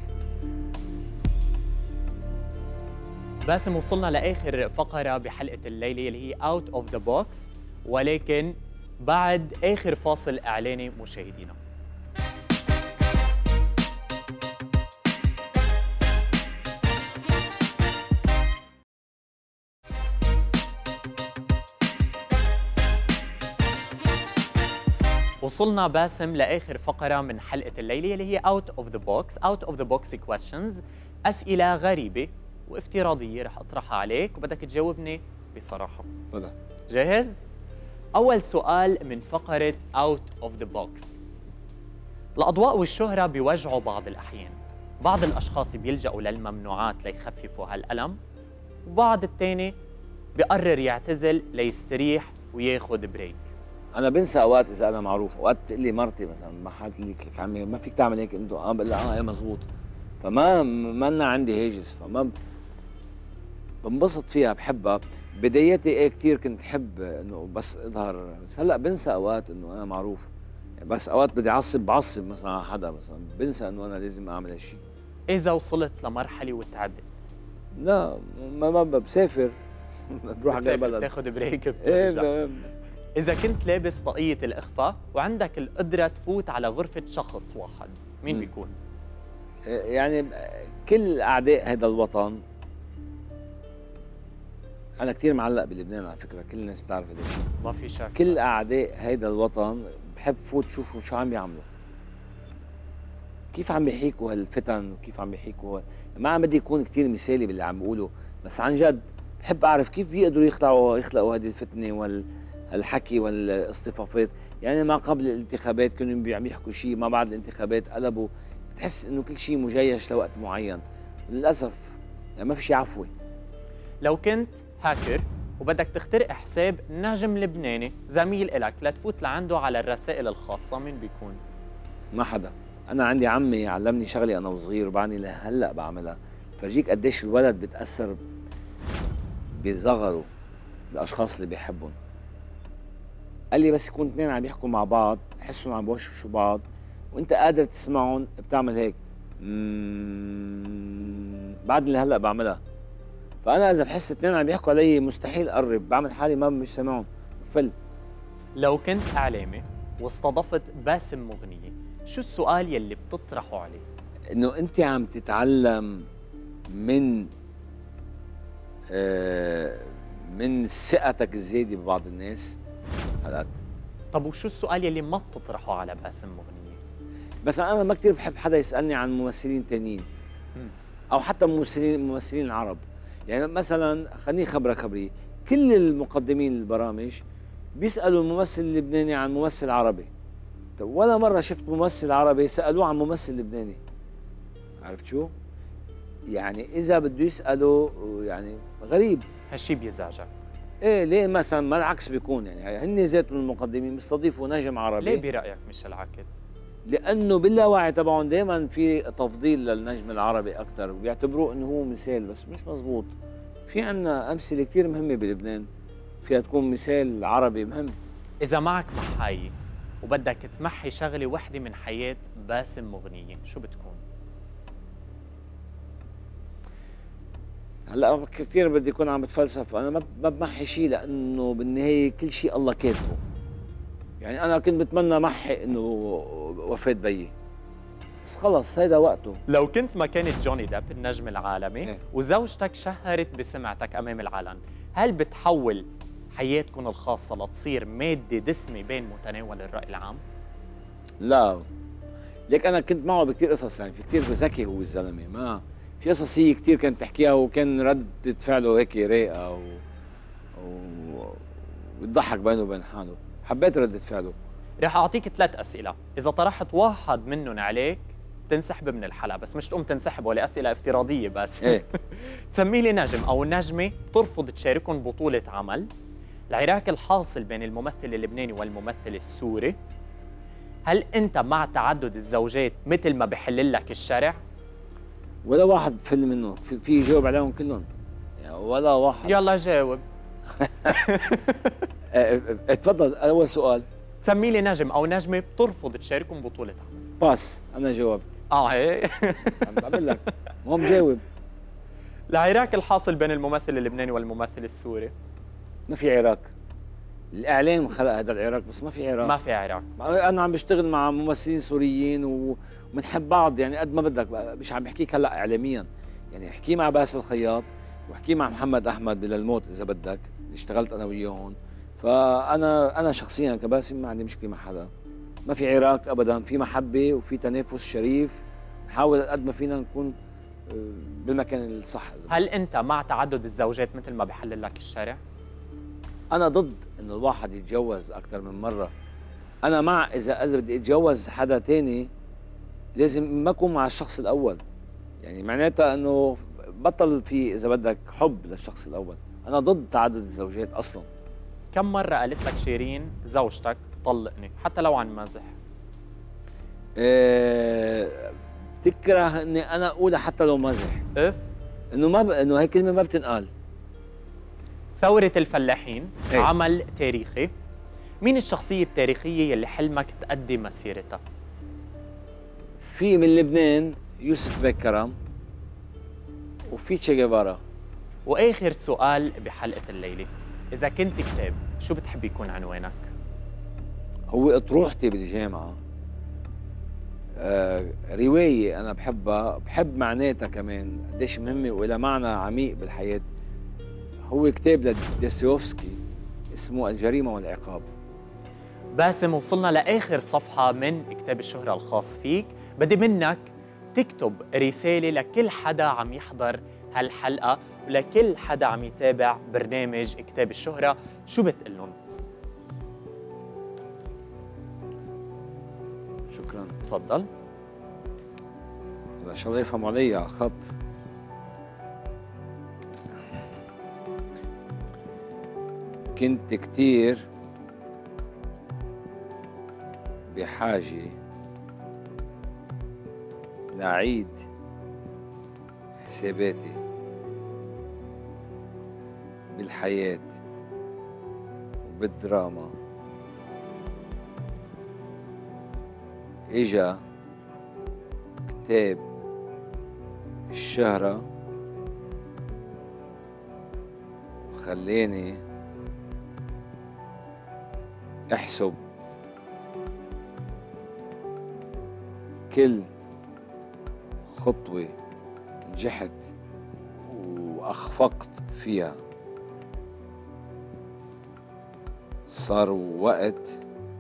باسم، وصلنا لآخر فقرة بحلقة الليلة اللي هي Out of the Box، ولكن بعد آخر فاصل إعلاني مشاهدينا. وصلنا باسم لآخر فقرة من حلقة الليلة اللي هي Out of the Box. Out of the Box questions، أسئلة غريبة وافتراضية رح أطرحها عليك وبدك تجاوبني بصراحة. ولا. جاهز؟ أول سؤال من فقرة Out of the Box. الأضواء والشهرة بيوجعوا بعض الأحيان، بعض الأشخاص بيلجأوا للممنوعات ليخففوا هالألم، وبعض التاني بيقرر يعتزل ليستريح وياخد بريك. انا بنسى اوقات اذا انا معروف، اوقات بتقول لي مرتي مثلا ما حد لك لك عمي ما فيك تعمل هيك انت، اه بقول لها اه ايه مزبوط، فما ما أنا عندي هاجس، فما بنبسط فيها بحبها. بداياتي ايه كثير كنت حب انه بس اظهر، بس هلا بنسى اوقات انه انا معروف، يعني بس اوقات بدي اعصب بعصب مثلا على حدا، مثلا بنسى انه انا لازم اعمل هالشيء. إذا وصلت لمرحلة وتعبت؟ لا ما ما بسافر بروح على بلد بتاخد بريك بترجع. ايه. إذا كنت لابس طاقية الإخفاء وعندك القدرة تفوت على غرفة شخص واحد، مين م. بيكون؟ يعني كل أعداء هذا الوطن، أنا كثير معلق بلبنان على فكرة، كل الناس بتعرف هذا الشيء، ما في شك. كل أعداء هذا الوطن بحب فوت شوفوا شو عم بيعملوا، كيف عم بيحيكوا هالفتن وكيف عم بيحيكوا. ما عم بدي يكون كثير مثالي باللي عم بقوله، بس عن جد بحب أعرف كيف بيقدروا يخلقوا يخلقوا هذه الفتنة وال الحكي والاصطفافات. يعني ما قبل الانتخابات كانوا عم يحكوا شيء، ما بعد الانتخابات قلبوا، بتحس انه كل شيء مجيش لوقت معين. للاسف يعني ما في شيء عفوي. لو كنت هاكر وبدك تخترق حساب نجم لبناني زميل إلك لتفوت لعنده على الرسائل الخاصة، مين بيكون؟ ما حدا. انا عندي عمي علمني شغله انا وصغير وبعني لهلا بعملها، فرجيك قديش الولد بتاثر بصغره الاشخاص اللي بيحبهم. قال لي بس يكون اثنين عم يحكوا مع بعض بحسهم عم بوشوشوا بعض وانت قادر تسمعهم، بتعمل هيك بعد اللي هلا بعملها. فانا اذا بحس اثنين عم يحكوا علي مستحيل اقرب، بعمل حالي ما مش سامعهم فل. لو كنت اعلامي واستضفت باسم مغنية، شو السؤال يلي بتطرحه عليه؟ انه انت عم تتعلم من آه من ثقتك الزايده ببعض الناس. هلا طب وشو السؤال يلي ما بتطرحه على باسم مغنية؟ بس انا ما كثير بحب حدا يسالني عن ممثلين ثانيين او حتى ممثلين ممثلين العرب. يعني مثلا خليني خبرك خبري، كل المقدمين البرامج بيسالوا الممثل اللبناني عن ممثل عربي، ولا مره شفت ممثل عربي سالوه عن ممثل لبناني. عرفت شو؟ يعني اذا بده يسالوا يعني غريب، هالشي بيزعجك؟ ايه ليه مثلا ما العكس بيكون؟ يعني هن ذاتهم المقدمين بيستضيفوا نجم عربي. ليه برايك مش العكس؟ لانه باللاوعي تبعهم دائما في تفضيل للنجم العربي اكثر وبيعتبروه انه هو مثال، بس مش مزبوط. في عنا امثله كثير مهمه بلبنان فيها تكون مثال عربي مهم. اذا معك محاية وبدك تمحي شغله وحده من حياه باسم مغنية، شو بتكون؟ هلا كثير بدي يكون عم بتفلسف، انا ما ما بمحي شيء لانه بالنهايه كل شيء الله كاتبه. يعني انا كنت بتمنى محي انه وفاة بيي، بس خلص هيدا وقته. لو كنت مكانة جوني ديب النجم العالمي إيه. وزوجتك شهرت بسمعتك امام العلن، هل بتحول حياتكم الخاصة لتصير مادة دسمة بين متناول الرأي العام؟ لا، ليك انا كنت معه بكثير قصص، يعني في كثير ذكي هو الزلمه، ما في قصص هي كثير كانت تحكيها وكان ردة فعله هيك رايقه و... و... ويضحك بينه وبين حاله، حبيت ردة فعله. رح أعطيك ثلاث أسئلة، إذا طرحت واحد منهم عليك تنسحب من الحلقة، بس مش تقوم تنسحب ولا أسئلة افتراضية بس. ايه تسمي لي نجم أو نجمة بترفض تشاركهم بطولة عمل، العراك الحاصل بين الممثل اللبناني والممثل السوري، هل أنت مع تعدد الزوجات مثل ما بحلل لك الشرع؟ ولا واحد فل منه في, في يجاوب عليهم كلهم، يعني ولا واحد. يلا جاوب. اه اه تفضل اول سؤال. تسمي لي نجم أو نجمة بترفض تشاركهم بطولة عمل. باس، انا جاوبت. اه هيك. عم بقول لك هو مجاوب. العراك الحاصل بين الممثل اللبناني والممثل السوري، ما في عراق، الاعلام خلق هذا العراق بس ما في عراق. ما في عراق. انا عم بشتغل مع ممثلين سوريين وبنحب بعض، يعني قد ما بدك، مش عم بحكيك هلا اعلاميا، يعني احكي مع باسل الخياط واحكي مع محمد احمد بلا الموت اذا بدك، اللي اشتغلت انا وياهم. فانا انا شخصيا كباسم ما عندي مشكله مع حدا، ما في عراق ابدا، في محبه وفي تنافس شريف، نحاول قد ما فينا نكون بالمكان الصح. هل انت مع تعدد الزوجات مثل ما بحلل لك الشارع؟ انا ضد انه الواحد يتجوز اكثر من مره. انا مع اذا اذا بدي اتجوز حدا تاني لازم ما اكون مع الشخص الاول، يعني معناتها انه بطل في اذا بدك حب للشخص الاول. انا ضد تعدد الزوجات اصلا. كم مره قالت لك شيرين زوجتك طلقني حتى لو عن مزح؟ أه تكره اني انا اقولها حتى لو مزح. اف انه ما ب... انه هي كلمه ما بتنقال. ثورة الفلاحين ايه؟ عمل تاريخي، مين الشخصية التاريخية اللي حلمك تقدم مسيرتها؟ في من لبنان يوسف بيك كرم، وفي تشي جيفارا. واخر سؤال بحلقة الليلة، إذا كنت كتاب شو بتحب يكون عنوانك؟ هو اطروحتي بالجامعة آه رواية أنا بحبها، بحب معناتها كمان قديش مهمة وإلها معنى عميق بالحياة. هو كتاب لدوستويفسكي اسمه الجريمة والعقاب. باسم، وصلنا لآخر صفحة من كتاب الشهرة الخاص فيك، بدي منك تكتب رسالة لكل حدا عم يحضر هالحلقة ولكل حدا عم يتابع برنامج كتاب الشهرة، شو بتقلن؟ شكرا. تفضل. هذا ان شاء الله يفهموا علي على الخط. كنت كتير بحاجة لأعيد حساباتي بالحياة وبالدراما. إجا كتاب الشهرة وخلاني احسب كل خطوة نجحت وأخفقت فيها. صار وقت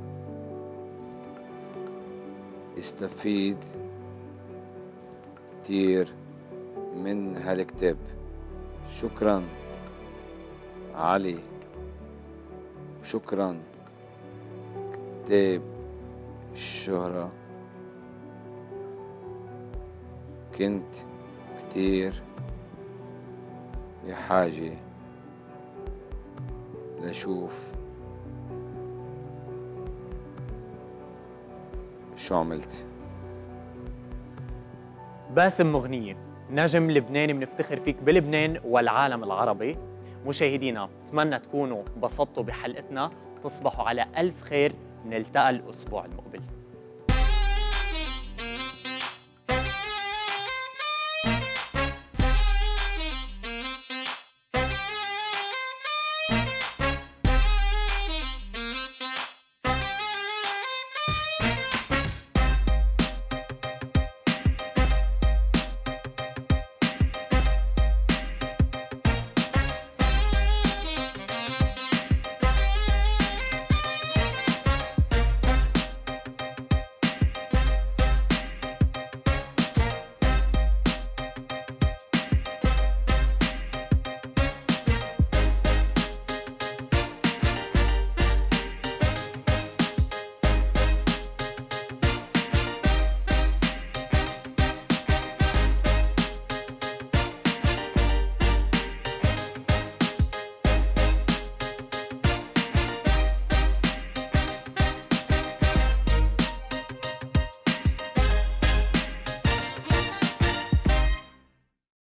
استفيد كتير من هالكتاب. شكرا علي، شكرا كتاب الشهرة. كنت كتير بحاجة لشوف شو عملت. باسم مغنية، نجم لبناني بنفتخر فيك بلبنان والعالم العربي. مشاهدينا اتمنى تكونوا انبسطتوا بحلقتنا، تصبحوا على ألف خير، نلتقى الأسبوع المقبل.